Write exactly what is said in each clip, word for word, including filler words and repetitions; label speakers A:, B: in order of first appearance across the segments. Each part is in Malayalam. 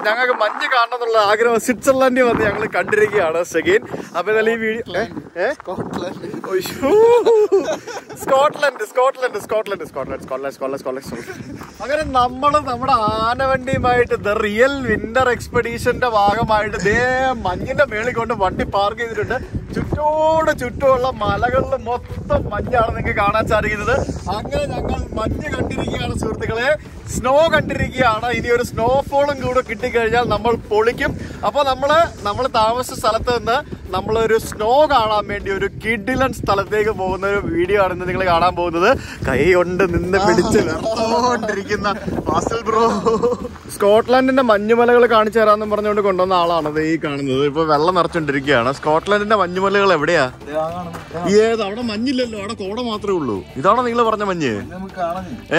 A: ഞങ്ങൾക്ക് മഞ്ഞ് കാണണം എന്നുള്ള ആഗ്രഹം സ്വിറ്റ്സർലൻഡിൽ വന്ന് ഞങ്ങൾ കണ്ടിരിക്കുകയാണ് സെഗീൻ. അപ്പൊ എന്നാലും ഈ video Scotland Scotland Scotland Scotland Scotland Scotland Scotland അങ്ങനെ നമ്മള് നമ്മുടെ ആനവണ്ടിയുമായിട്ട് ദ റിയൽ വിന്റർ എക്സ്പെഡീഷന്റെ ഭാഗമായിട്ട് ദേ മഞ്ഞിന്റെ മേളിൽ കൊണ്ട് വണ്ടി പാർക്ക് ചെയ്തിട്ടുണ്ട്. ചുറ്റോട് ചുറ്റുമുള്ള മലകളിൽ മൊത്തം മഞ്ഞാണ് നിങ്ങൾക്ക് കാണാൻ സാധിക്കുന്നത്. അങ്ങനെ ഞങ്ങൾ മഞ്ഞ് കണ്ടിരിക്കുകയാണ് സുഹൃത്തുക്കളെ, സ്നോ കണ്ടിരിക്കുകയാണ്. ഇനി ഒരു സ്നോഫോളും കൂടെ കിട്ടിക്കഴിഞ്ഞാൽ നമ്മൾ പൊളിക്കും. അപ്പൊ നമ്മള് നമ്മൾ താമസിച്ച സ്ഥലത്ത് നിന്ന് നമ്മളൊരു സ്നോ കാണാൻ വേണ്ടി ഒരു കിഡിലൻ സ്ഥലത്തേക്ക് പോകുന്ന ഒരു വീഡിയോ ആണ് ഇന്ന് നിങ്ങൾ കാണാൻ പോകുന്നത്. കൈ കൊണ്ട് നിന്ന് പിടിച്ച് വെറുതെ ഫാസിൽ ബ്രോ സ്കോട്ട്ലൻഡിന്റെ മഞ്ഞുമലകൾ കാണിച്ചു തരാമെന്ന് പറഞ്ഞുകൊണ്ട് കൊണ്ടുവന്ന ആളാണ് ഈ കാണുന്നത്. ഇപ്പൊ വെള്ളം നിറച്ചോണ്ടിരിക്കുകയാണ്. സ്കോട്ട്ലൻഡിന്റെ മഞ്ഞുമലകൾ എവിടെയാ? ഏത്? അവിടെ മഞ്ഞില്ലല്ലോ, അവിടെ കോട മാത്രമേ ഉള്ളൂ. ഇതാണോ നിങ്ങൾ പറഞ്ഞ മഞ്ഞ്? ഏ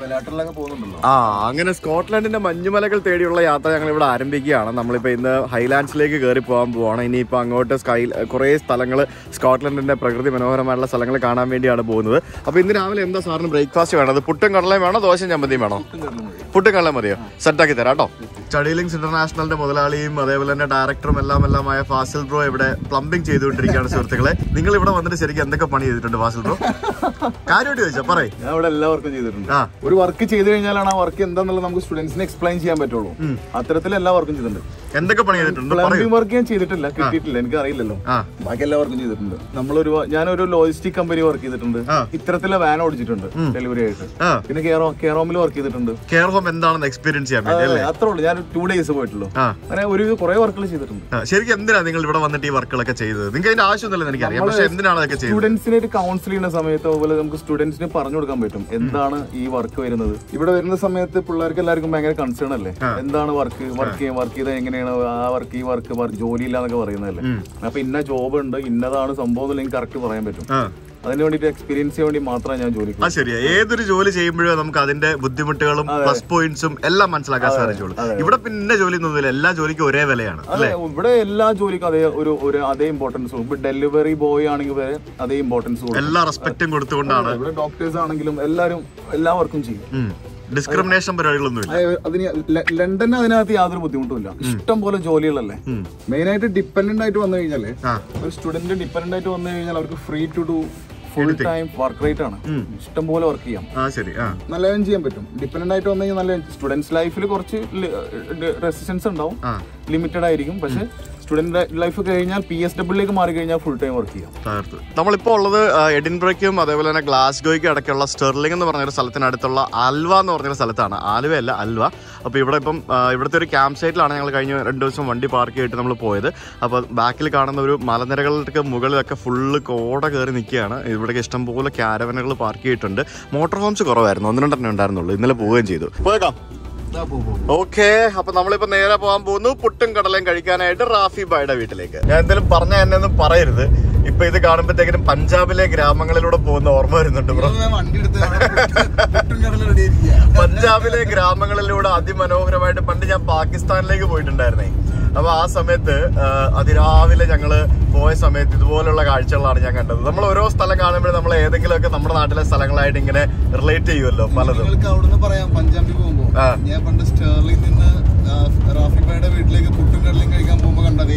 A: ആ അങ്ങനെ സ്കോട്ട്ലൻഡിന്റെ മഞ്ഞുമലകൾ തേടിയുള്ള യാത്ര ഞങ്ങൾ ഇവിടെ ആരംഭിക്കുകയാണ്. നമ്മളിപ്പോ ഇന്ന് ഹൈലാൻഡ്സിലേക്ക് കയറി പോകാൻ പോവാണ്. ഇനിയിപ്പോ അങ്ങോട്ട് സ്കൈ കുറെ സ്ഥലങ്ങൾ സ്കോട്ട്ലൻഡിന്റെ പ്രകൃതി മനോഹരമായിട്ടുള്ള സ്ഥലങ്ങൾ കാണാൻ വേണ്ടിയാണ് പോകുന്നത്. അപ്പൊ ഇന്ന് രാവിലെ എന്താ സാറിന് ബ്രേക്ക്ഫാസ്റ്റ് വേണത്? പുട്ടും കടലയും വേണോ ദോശയും ചമ്മന്തിയും വേണോ? പുട്ടും കടലയും മതിയോ? സെറ്റാക്കി തരാം കേട്ടോ. സ്റ്റഡിലിങ്സ് ഇന്റർനാഷണലിന്റെ മുതലാളിയും അതേപോലെ തന്നെ ഡയറക്ടറും എല്ലാം എല്ലാമായ ഫാസിൽ ബ്രോ ഇവിടെ പ്ലംബിംഗ് ചെയ്തുകൊണ്ടിരിക്കുകയാണ് സുഹൃത്തുക്കളെ. നിങ്ങൾ ഇവിടെ വന്നിട്ട് ശരിക്കും എന്തൊക്കെ പണി ചെയ്തിട്ടുണ്ട് ഫാസിൽ ബ്രോ? കാര്യമായിട്ട് ചോദിച്ചാ പറയേ.
B: ഞാൻ ഇവിടെ എല്ലാ വർക്കും ചെയ്തിട്ടുണ്ട്. ഒരു വർക്ക് ചെയ്ത് കഴിഞ്ഞാലാണ് ആ വർക്ക് എന്താന്നുള്ളത് നമുക്ക് സ്റ്റുഡൻസിന് എക്സ്പ്ലെയിൻ ചെയ്യാൻ പറ്റുള്ളൂ. അത്തരത്തിൽ എല്ലാ വർക്കും ചെയ്തിട്ടുണ്ട്.
A: എന്തൊക്കെ പണി ചെയ്തിട്ടുണ്ട്?
B: പ്ലംബിംഗ് വർക്ക് ഞാൻ ചെയ്തിട്ടില്ല, കിട്ടിയിട്ടില്ല, എനിക്ക് അറിയില്ലല്ലോ. ബാക്കി എല്ലാ വർക്കും ചെയ്തിട്ടുണ്ട്. നമ്മളൊരു ഞാനൊരു ലോജിസ്റ്റിക് കമ്പനി വർക്ക് ചെയ്തിട്ടുണ്ട്. ഇത്തരത്തിലുള്ള വാൻ ഓടിച്ചിട്ടുണ്ട് ഡെലിവറി ആയിട്ട്. പിന്നെ കെയറോമിൽ വർക്ക് ചെയ്തിട്ടുണ്ട്.
A: കെയർ ഹോം എന്താണെന്ന് എക്സ്പീരിയൻസ് ചെയ്യാൻ വേണ്ടി
B: അത്രേ ഉള്ളൂ. ഞാൻ ടു ഡേയ്സ് പോയിട്ടുള്ളൂ. അങ്ങനെ ഒരു കുറെ വർക്കുകൾ ചെയ്തിട്ടുണ്ട്.
A: ശരിക്കും എന്തിനാ നിങ്ങൾ ഇവിടെ വന്നിട്ട് ഈ വർക്കുകളൊക്കെ ചെയ്തത്? നിങ്ങൾക്ക് അതിന്റെ ആവശ്യമൊന്നുമില്ല എനിക്കറിയാം, പക്ഷെ എന്തിനാണ് അതൊക്കെ ചെയ്തത്?
B: സ്റ്റുഡൻസിനെ കൗൺസിൽ ചെയ്യുന്ന സമയത്ത് അതുപോലെ നമുക്ക് സ്റ്റുഡൻസിന് പറഞ്ഞു കൊടുക്കാൻ പറ്റും എന്താണ് ഈ വർക്ക് വരുന്നത്. ഇവിടെ വരുന്ന സമയത്ത് പിള്ളേർക്ക് എല്ലാവർക്കും ഭയങ്കര കൺസേൺ അല്ലേ, എന്താണ് വർക്ക് വർക്ക് ചെയ്യാൻ വർക്ക് ചെയ്താൽ എങ്ങനെയാണ് ആ വർക്ക് ഈ വർക്ക് ജോലി ഇല്ല എന്നൊക്കെ പറയുന്നതല്ലേ. അപ്പൊ ഇന്ന ജോബ് ഉണ്ട്, ഇന്നതാണ് സംഭവം എനിക്ക് കറക്റ്റ് പറയാൻ പറ്റും. അതിന് വേണ്ടിട്ട് എക്സ്പീരിയൻസ് വേണ്ടി മാത്രമേ ഞാൻ ജോലി.
A: ആ ശരിയാ, ഏതൊരു ജോലി ചെയ്യുമ്പോഴും നമുക്ക് അതിന്റെ ബുദ്ധിമുട്ടുകളും പ്ലസ് പോയിന്റ്സും എല്ലാം മനസ്സിലാക്കാൻ സാധിച്ചുള്ളൂ. ഇവിടെ പിന്നെ ജോലി ഒന്നുമില്ല, എല്ലാ ജോലിക്കും ഒരേ വിലയാണ്.
B: ഇവിടെ എല്ലാ ജോലിക്കും അതേ ഒരു അതേ ഇമ്പോർട്ടൻസ്. ഇപ്പൊ ഡെലിവറി ബോയ് ആണെങ്കിൽ വരെ അതേ ഇമ്പോർട്ടൻസ്, എല്ലാ
A: റെസ്പെക്റ്റും കൊടുത്തുകൊണ്ടാണ്.
B: ഇവിടെ ഡോക്ടേഴ്സ് ആണെങ്കിലും എല്ലാവരും എല്ലാ വർക്കും ചെയ്യും.
A: ഡിസ്ക്രിമിനേഷൻ പരിപാടികളൊന്നുമില്ല.
B: അതിന് ലണ്ടന് അതിനകത്ത് യാതൊരു ബുദ്ധിമുട്ടുമില്ല. ഇഷ്ടം പോലെ ജോലികളല്ലേ. മെയിൻ ആയിട്ട് ഡിപ്പെൻഡന്റ് ആയിട്ട് വന്നു കഴിഞ്ഞാല് ഒരു സ്റ്റുഡന്റ് ഡിപ്പെൻഡന്റ് ആയിട്ട് വന്നു കഴിഞ്ഞാൽ അവർക്ക് free to do full time work rate ആണ്. ഇഷ്ടം പോലെ വർക്ക് ചെയ്യാം, നല്ല ഏൺ ചെയ്യാൻ പറ്റും. ഡിപ്പെൻഡന്റ് ആയിട്ട് വന്നു കഴിഞ്ഞാൽ നല്ല സ്റ്റുഡൻസ് ലൈഫിൽ കുറച്ച് റെസിസ്റ്റൻസ് ഉണ്ടാവും, ലിമിറ്റഡ് ആയിരിക്കും. പക്ഷെ സ്റ്റുഡന്റ് ലൈഫ് കഴിഞ്ഞാൽ പി എസ് ഡബ്ല്യൂലേക്ക് മാറി കഴിഞ്ഞാൽ ഫുൾ ടൈം വർക്ക് ചെയ്യാം.
A: നമ്മളിപ്പോ ഉള്ളത് എഡിൻബറയ്ക്കും അതേപോലെ തന്നെ ഗ്ലാസ്ഗോയ്ക്കും ഇടയ്ക്കുള്ള സ്റ്റെർലിംഗ് എന്ന് പറഞ്ഞൊരു സ്ഥലത്തിനടുത്തുള്ള ആൽവ എന്ന് പറഞ്ഞൊരു സ്ഥലത്താണ്. ആലുവയല്ല, ആൽവ. അപ്പോൾ ഇവിടെ ഇപ്പം ഇവിടുത്തെ ഒരു ക്യാമ്പ് സൈറ്റിലാണ് ഞങ്ങൾ കഴിഞ്ഞ രണ്ട് ദിവസം വണ്ടി പാർക്ക് ചെയ്തിട്ട് നമ്മൾ പോയത്. അപ്പോൾ ബാക്കിൽ കാണുന്ന ഒരു മലനിരകളുടെ മുകളിലൊക്കെ ഫുള്ള് കോട കയറി നിൽക്കുകയാണ്. ഇവിടേക്ക് ഇഷ്ടംപോലെ ക്യാരവനുകൾ പാർക്ക് ചെയ്തിട്ടുണ്ട്. മോട്ടോർ ഹോംസ് കുറവായിരുന്നു, ഒന്ന് രണ്ടെണ്ണം ഉണ്ടായിരുന്നുള്ളൂ. ഇന്നലെ പോവുകയും ചെയ്തു. പോയേക്കാം. ഓക്കെ, അപ്പൊ നമ്മളിപ്പോ നേരെ പോകാൻ പോകുന്നു പുട്ടും കടലയും കഴിക്കാനായിട്ട് റാഫി ബായുടെ വീട്ടിലേക്ക്. ഞാൻ എന്തായാലും പറഞ്ഞ എന്നെ ഒന്നും പറയരുത്. ഇപ്പൊ ഇത് കാണുമ്പോഴത്തേക്കിനും പഞ്ചാബിലെ ഗ്രാമങ്ങളിലൂടെ പോകുന്ന ഓർമ്മ വരുന്നുണ്ട് ബ്രോ. പഞ്ചാബിലെ ഗ്രാമങ്ങളിലൂടെ അതിമനോഹരമായിട്ട് പണ്ട് ഞാൻ പാകിസ്ഥാനിലേക്ക് പോയിട്ടുണ്ടായിരുന്നേ. അപ്പൊ ആ സമയത്ത് അതിരാവിലെ ഞങ്ങള് പോയ സമയത്ത് ഇതുപോലുള്ള കാഴ്ചകളാണ് ഞാൻ കണ്ടത്. നമ്മൾ ഓരോ സ്ഥലം കാണുമ്പോഴും നമ്മൾ ഏതെങ്കിലുമൊക്കെ നമ്മുടെ നാട്ടിലെ സ്ഥലങ്ങളായിട്ട് ഇങ്ങനെ റിലേറ്റ് ചെയ്യുമല്ലോ പലതും.
B: അവിടുന്ന് പറയാം, പഞ്ചാബിൽ പോകുമ്പോ ഞാൻ പണ്ട് സ്റ്റെർലിംഗിൽ നിന്ന് റാഫിബായുടെ വീട്ടിലേക്ക് പുട്ടും കടലയും കഴിക്കാൻ പോകുമ്പോ കണ്ടതേ.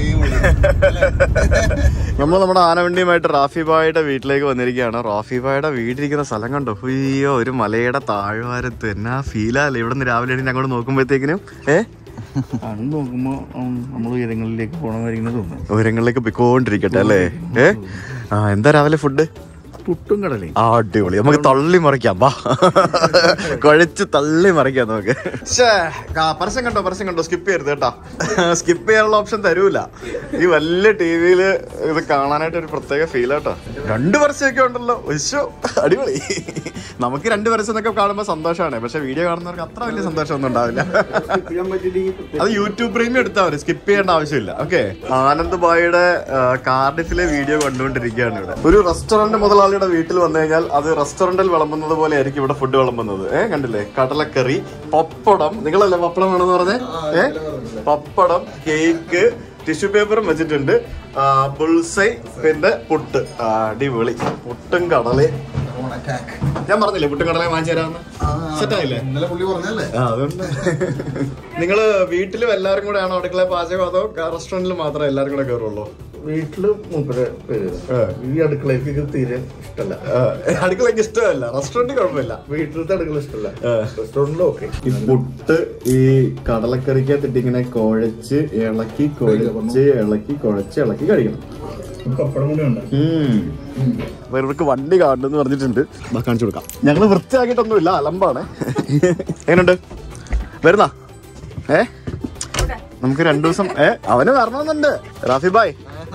A: നമ്മൾ നമ്മുടെ ആനവണ്ടിയുമായിട്ട് റാഫിബായുടെ വീട്ടിലേക്ക് വന്നിരിക്കുകയാണ്. റാഫിബായുടെ വീടിരിക്കുന്ന സ്ഥലം കണ്ടോ? അയ്യോ, ഒരു മലയുടെ താഴ്വാരത്ത് എന്നാ ഫീലല്ലേ. ഇവിടെ നിന്ന് രാവിലെ അങ്ങോട്ട് നോക്കുമ്പോഴത്തേക്കിനും ഏ
B: നോക്കുമ്പോ നമ്മൾ ഉയരങ്ങളിലേക്ക് പോകണമെന്നായിരിക്കും തോന്നുന്നു.
A: ഉയരങ്ങളിലേക്ക് പോയിക്കൊണ്ടിരിക്കട്ടെ അല്ലേ. ഏ ആ എന്താ രാവിലെ ഫുഡ്?
B: പുട്ടും കടലയും.
A: അടിപൊളി. നമുക്ക് തള്ളി മറിക്കാം, വാ കുഴച്ച് തള്ളി മറിക്കാം നമുക്ക്. പരസ്യം കണ്ടോ? പരസ്യം കണ്ടോ? സ്കിപ്പ് ചെയ്യരുത് കേട്ടാ. സ്കിപ്പ് ചെയ്യാനുള്ള ഓപ്ഷൻ തരൂല. ഈ വലിയ ടി വിയില് ഇത് കാണാനായിട്ട് ഒരു പ്രത്യേക ഫീൽ ആട്ടോ. രണ്ട് പരസ്യമൊക്കെ ഉണ്ടല്ലോ, ഒശോ അടിപൊളി. നമുക്ക് രണ്ട് പരസ്യം എന്നൊക്കെ കാണുമ്പോൾ സന്തോഷമാണ്, പക്ഷെ വീഡിയോ കാണുന്നവർക്ക് അത്ര വലിയ സന്തോഷമൊന്നും ഉണ്ടാവില്ല. അത് യൂട്യൂബ് പ്രീമിയം എടുത്താൽ മതി, സ്കിപ്പ് ചെയ്യേണ്ട ആവശ്യമില്ല. ഓക്കെ, ആനന്ദ് ബായിയുടെ കാർഡിഫിലെ വീഡിയോ കണ്ടുകൊണ്ടിരിക്കുകയാണ് ഇവിടെ. ഒരു റെസ്റ്റോറന്റ് മുതലാളി വീട്ടിൽ വന്നു കഴിഞ്ഞാൽ അത് റെസ്റ്റോറന്റിൽ വിളമ്പുന്നത് പോലെ ആയിരിക്കും ഇവിടെ ഫുഡ് വിളമ്പുന്നത്. ഏഹ് കണ്ടില്ലേ, കടലക്കറി, പപ്പടം. നിങ്ങളല്ലേ പപ്പടം വേണമെന്ന് പറഞ്ഞേ? ഏഹ് പപ്പടം, കേക്ക്, ടിഷ്യൂ പേപ്പറും വെച്ചിട്ടുണ്ട്, ബുൾസൈ, പിന്നെ പുട്ട്. അടിപൊളി. പുട്ടും കടലയും ഞാൻ പറഞ്ഞില്ലേ പുട്ടുകടല വാങ്ങിച്ചു തരാമെന്ന്. സെറ്റായില്ലേ?
B: ഇന്നലെ പുള്ളി പറഞ്ഞല്ലേ.
A: ആ അതുകൊണ്ട് നിങ്ങള് വീട്ടിലും എല്ലാവരും കൂടെ ആണോ അടുക്കള പാചകം, അതോ റെസ്റ്റോറന്റിൽ മാത്രമേ എല്ലാവരും കൂടെ കയറുള്ളൂ?
C: വീട്ടില് മൂപ്പര് ഈ അടുക്കളയ്ക്ക് തീരെ ഇഷ്ടമല്ല.
A: അടുക്കളയ്ക്ക് ഇഷ്ടമല്ല, റെസ്റ്റോറന്റ് കുഴപ്പമില്ല,
C: വീട്ടിലത്തെ അടുക്കള ഇഷ്ടമല്ല, റെസ്റ്റോറന്റിൽ ഓക്കെ.
A: ഈ പുട്ട് ഈ കടലക്കറിക്കകത്തിട്ട് ഇങ്ങനെ കുഴച്ച് ഇളക്കി കുഴച്ച് ഇളക്കി കുഴച്ച് ഇളക്കി കഴിക്കണം.
C: പപ്പടം കൂടെ ഉണ്ട്.
A: അപ്പൊ ഇവർക്ക് വണ്ടി കാണുന്നു പറഞ്ഞിട്ടുണ്ട്, കാണിച്ചു കൊടുക്കാം. ഞങ്ങള് വൃത്തിയാക്കിയിട്ടൊന്നുമില്ല, അലമ്പാണ്. എങ്ങനെയുണ്ട് വരുന്ന? ഏ നമുക്ക് രണ്ടു ദിവസം ഏ അവന് വരണമെന്നുണ്ട്. റാഫി ബായ്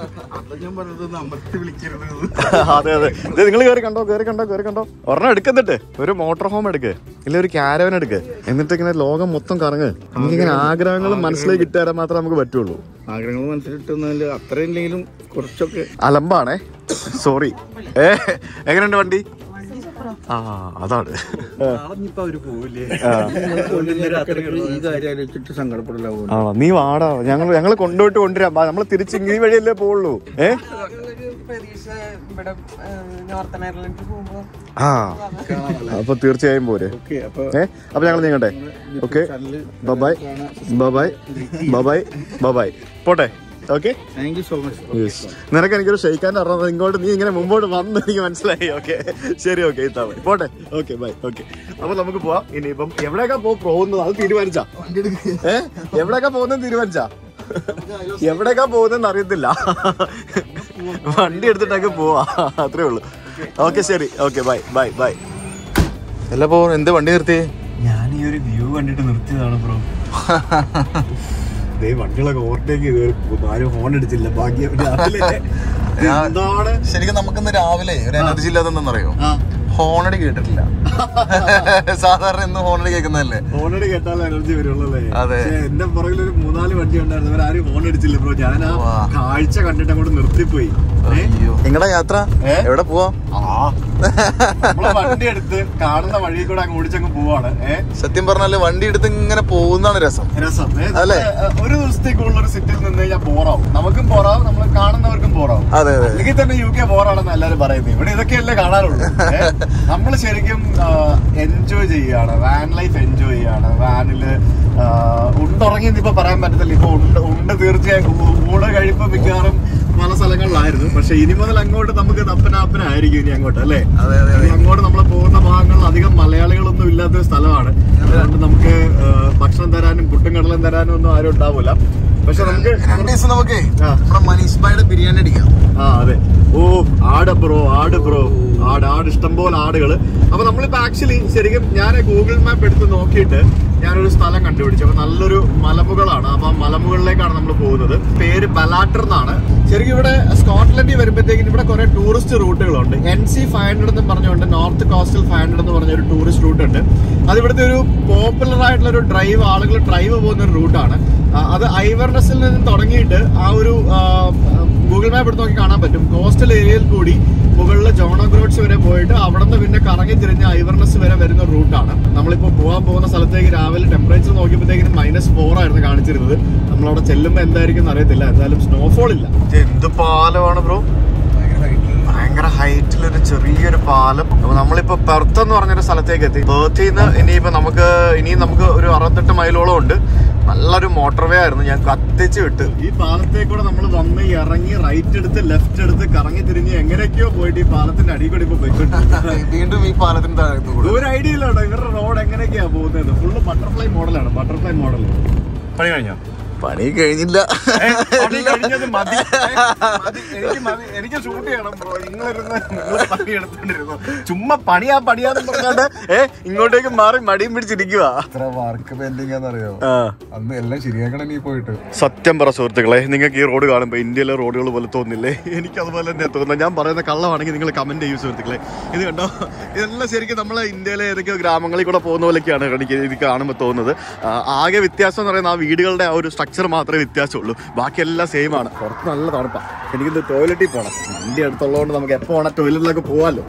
A: അതെ അതെ നിങ്ങൾ കയറി കണ്ടോ കയറി കണ്ടോ കയറി കണ്ടോ. ഒരെണ്ണം എടുക്കുന്നിട്ട് ഒരു മോട്ടോർ ഹോം എടുക്ക്, ഇല്ല ഒരു ക്യാരവൻ എടുക്ക്, എന്നിട്ട് ഇങ്ങനെ ലോകം മൊത്തം കറങ്ങ്. നമുക്കിങ്ങനെ ആഗ്രഹങ്ങൾ മനസ്സിലേക്ക് ഇട്ടുതരാൻ മാത്രമേ നമുക്ക് പറ്റുള്ളൂ.
C: ആഗ്രഹങ്ങൾ മനസ്സിലിട്ടെന്നാല് അത്രയില്ലെങ്കിലും കുറച്ചൊക്കെ
A: അലമ്പാണേ. സോറി. ഏ എങ്ങനെയുണ്ട് വണ്ടി? ആ അതാണ് ആണോ? നീ വാടാ, ഞങ്ങൾ ഞങ്ങൾ കൊണ്ടുപോയിട്ട് കൊണ്ടുവരാം. നമ്മള് തിരിച്ച് ഈ വഴിയല്ലേ പോവുള്ളൂ. ഏ ആ അപ്പൊ തീർച്ചയായും പോരെ. ഏ അപ്പൊ ഞങ്ങൾ നീങ്ങട്ടെ. Okay bye bye bye bye bye പോട്ടെ. Okay
C: thank you so much.
A: നിനക്ക് എനിക്കൊരു ഷെയ്ക്കാൻ അറിയാം, ഇങ്ങോട്ട് നീ ഇങ്ങനെ മുമ്പോട്ട് വന്ന് എനിക്ക് മനസ്സിലായി. ഓക്കെ ശരി, ഓക്കെ ഇത്താ മതി, പോട്ടെ. Okay bye. ഓക്കെ അപ്പൊ നമുക്ക് പോവാം. ഇനിയിപ്പം എവിടെയൊക്കെ പോകുന്നത് അത് തീരുമാനിച്ചാ? ഏ എവിടെയൊക്കെ പോകുന്നത് തീരുമാനിച്ചാ? എവിടെയൊക്കെ പോകുന്നതെന്ന് അറിയത്തില്ല, വണ്ടി എടുത്തിട്ടൊക്കെ പോവാ, അത്രേ ഉള്ളൂ. ഓക്കെ ശരി, ഓക്കെ ബൈ ബൈ ബൈ.
B: അല്ല പോ എന്ത് വണ്ടി നിർത്തി?
A: ഞാൻ ഈ ഒരു വ്യൂ കണ്ടിട്ട് നിർത്തിയതാണ് ബ്രോ. വണ്ടികളൊക്കെ ഓവർടേക്ക് ചെയ്ത് ആരും ഹോൺ അടിച്ചില്ല. ഭാഗ്യം. എന്താണ്
B: ശരിക്കും നമുക്കിന്ന് രാവിലെ ഒരു എനർജി ഇല്ലാതെന്നറിയോ? ഹോണടി കേട്ടിട്ടില്ല. സാധാരണ ഇന്ന് ഹോണടി കേൾക്കുന്നതല്ലേ?
A: ഹോണടി കേട്ടാൽ എനർജി വരുള്ളൂ.
B: അതെ.
A: എന്റെ പുറകിൽ ഒരു മൂന്നാല് വണ്ടി ഉണ്ടായിരുന്നു, അവരാരും ഹോൺ അടിച്ചില്ല ബ്രോ. ഞാൻ ആ കാഴ്ച കണ്ടിട്ട് അങ്ങോട്ട് നിർത്തിപ്പോയി.
B: നിങ്ങളുടെ യാത്ര എവിടെ പോവാ?
A: വണ്ടി എടുത്ത് കാണുന്ന വഴി കൂടെ അങ്ങ് ഓടിച്ചങ്ങ് പോവാണ്.
B: സത്യം പറഞ്ഞാല് വണ്ടി എടുത്ത് ഇങ്ങനെ പോകുന്നതാണ് രസം.
A: രസം അല്ലേ? ഒരു ദിവസത്തേക്കുള്ള ഒരു സിറ്റിൽ നിന്ന് കഴിഞ്ഞാൽ ബോറാവും, നമുക്കും ബോറാവും, നമ്മൾ കാണുന്നവർക്കും ബോറാവും.
B: അതെ അതെ.
A: അല്ലെങ്കിൽ തന്നെ യു കെ ബോറാണെന്ന് എല്ലാവരും പറയുന്നത്. ഇവിടെ ഇതൊക്കെയല്ലേ കാണാറുള്ളൂ. നമ്മൾ ശരിക്കും എൻജോയ് ചെയ്യാണ്, വാൻ ലൈഫ് എൻജോയ് ചെയ്യാണ്. വാനില് ഉണ്ടുറങ്ങിയെന്ന് ഇപ്പൊ പറയാൻ പറ്റത്തില്ല. ഇപ്പൊ ഉണ്ട് ഉണ്ട് തീർച്ചയായും ഊണ് കഴിപ്പ് മിക്കവാറും പല സ്ഥലങ്ങളിലായിരുന്നു. പക്ഷെ ഇനി മുതൽ അങ്ങോട്ട് നമുക്ക് തപ്പനാപ്പനായിരിക്കും ഇനി അങ്ങോട്ട്, അല്ലേ? അങ്ങോട്ട് നമ്മൾ പോകുന്ന ഭാഗങ്ങളിൽ അധികം മലയാളികളൊന്നും ഇല്ലാത്തൊരു സ്ഥലമാണ്. അതുകൊണ്ട് നമുക്ക് ഭക്ഷണം തരാനും പുട്ടും കടലും തരാനും ഒന്നും ആരും ഉണ്ടാവില്ല. പക്ഷെ നമുക്ക്
B: നമുക്ക് മനീഷ് ഭായിയുടെ ബിരിയാണി അടിക്കാം.
A: ആ അതെ. ഓ ആട് ബ്രോ, ആട് ബ്രോ, ആട് ആട് ഇഷ്ടംപോലെ ആടുകള്. അപ്പൊ നമ്മളിപ്പോ ആക്ച്വലി ശരിക്കും ഞാൻ ഗൂഗിൾ മാപ്പ് എടുത്ത് നോക്കിയിട്ട് ഞാനൊരു സ്ഥലം കണ്ടുപിടിച്ചു. അപ്പൊ നല്ലൊരു മലമുകളാണ്. അപ്പൊ ആ മലമുകളിലേക്കാണ് നമ്മൾ പോകുന്നത്. പേര് ബലാട്ടർ എന്നാണ്. ശരിക്കും ഇവിടെ സ്കോട്ട്ലൻഡിൽ വരുമ്പോഴത്തേക്കും ഇവിടെ കുറെ ടൂറിസ്റ്റ് റൂട്ടുകളുണ്ട്. എൻ സി ഫൈവ് ഹൺഡ്രഡ് എന്ന് പറഞ്ഞുകൊണ്ട് നോർത്ത് കോസ്റ്റൽ ഫൈവ് ഹൺഡ്രഡ് എന്ന് പറഞ്ഞ ഒരു ടൂറിസ്റ്റ് റൂട്ട് ഉണ്ട്. അത് ഇവിടുത്തെ ഒരു പോപ്പുലർ ആയിട്ടുള്ള ഒരു ഡ്രൈവ്, ആളുകൾ ഡ്രൈവ് പോകുന്ന ഒരു റൂട്ടാണ്. അത് ഐവർനെസ്സിൽ നിന്ന് തുടങ്ങിയിട്ട് ആ ഒരു ഗൂഗിൾ മാപ്പ് എടുത്ത് നോക്കി കാണാൻ പറ്റും. കോസ്റ്റൽ ഏരിയയിൽ കൂടി മുകളിൽ ജോണോ ഗ്രോഡ്സ് വരെ പോയിട്ട് അവിടെ നിന്ന് പിന്നെ കറങ്ങി തിരിഞ്ഞ് ഐവർനെസ് വരെ വരുന്ന റൂട്ടാണ്. നമ്മളിപ്പോ പോകാൻ പോകുന്ന സ്ഥലത്തേക്ക് രാവിലെ ടെമ്പറേച്ചർ നോക്കിയപ്പോഴത്തേക്കും മൈനസ് ഫോർ ആയിരുന്നു കാണിച്ചിരുന്നത്. നമ്മളവിടെ ചെല്ലുമ്പോൾ എന്തായിരിക്കും അറിയത്തില്ല. എന്തായാലും സ്നോഫോൾ ഇല്ല. എന്ത് പാലമാണ് ബ്രോ, ഭയങ്കര ഹൈറ്റിലൊരു ചെറിയൊരു പാലം. അപ്പൊ നമ്മളിപ്പോ പെർത്ത് എന്ന് പറഞ്ഞൊരു സ്ഥലത്തേക്ക് എത്തി. പെർത്തിൽ നിന്ന് ഇനിയിപ്പോ നമുക്ക് ഇനിയും നമുക്ക് ഒരു അറുപത്തെട്ട് മൈലോളം ഉണ്ട്. നല്ലൊരു മോട്ടോർവേ ആയിരുന്നു, ഞാൻ കത്തിച്ച് വിട്ട്. ഈ പാലത്തേക്കൂടെ നമ്മൾ വന്ന് ഇറങ്ങി റൈറ്റ് എടുത്ത് ലെഫ്റ്റ് എടുത്ത് കറങ്ങി തിരിഞ്ഞ് എങ്ങനെയൊക്കെയോ പോയിട്ട് ഈ പാലത്തിന്റെ അടിയിൽ കൂടി ഇപ്പൊ പോയിട്ടുണ്ട്.
B: വീണ്ടും ഈ പാലത്തിന്റെ
A: ഒരു ഐഡിയ ഇല്ല കേട്ടോ ഇവരുടെ റോഡ് എങ്ങനെയൊക്കെയാ പോകുന്നത്. ഫുള്ള് ബട്ടർഫ്ലൈ മോഡലാണ്. Butterfly model. പണി കഴിഞ്ഞോ?
B: പണി കഴിഞ്ഞില്ല.
A: എനിക്ക് ഷൂട്ട് ചെയ്യണം ബ്രോ. നിങ്ങളിരുന്ന് പണി എടുത്തോണ്ടിരുന്നു. ചുമ്മാ പണിയാ പണിയാന്ന് പറഞ്ഞാണ്ട് ഏ ഇങ്ങോട്ടേക്ക് മാറി മടിയും പിടിച്ചിരിക്കുക.
B: അത്ര വർക്ക് പെൻഡിങ് ആണെന്നറിയോ? അന്ന് എല്ലാം ശരിയാക്കണം നീ പോയിട്ട്.
A: സത്യം പറ സുഹൃത്തുക്കളെ, നിങ്ങൾക്ക് ഈ റോഡ് കാണുമ്പോൾ ഇന്ത്യയിലെ റോഡുകൾ പോലെ തോന്നില്ലേ? എനിക്ക് അതുപോലെ തന്നെ തോന്നുന്നത്. ഞാൻ പറയുന്ന കള്ളമാണെങ്കിൽ നിങ്ങൾ കമന്റ് ചെയ്യൂ സുഹൃത്തുക്കളെ. ഇത് കണ്ടോ, ഇതെല്ലാം ശരിക്കും നമ്മളെ ഇന്ത്യയിലെ ഏതൊക്കെയോ ഗ്രാമങ്ങളിൽ കൂടെ പോകുന്ന പോലെയൊക്കെയാണ് എനിക്ക് ഇത് കാണുമ്പോൾ തോന്നുന്നത്. ആകെ വ്യത്യാസം എന്ന് പറയുന്നത് ആ വീടുകളുടെ ആ ഒരു സ്ട്രക്ചർ മാത്രമേ വ്യത്യാസമുള്ളൂ. ബാക്കിയെല്ലാം സെയിം ആണ്. പുറത്ത് നല്ല തണുപ്പാണ്. എനിക്കിത് ടോയ്ലറ്റിൽ പോകണം. വണ്ടി അടുത്തുള്ളതുകൊണ്ട് നമുക്ക് എപ്പോൾ വേണം ടോയ്ലറ്റിലൊക്കെ പോകാമല്ലോ.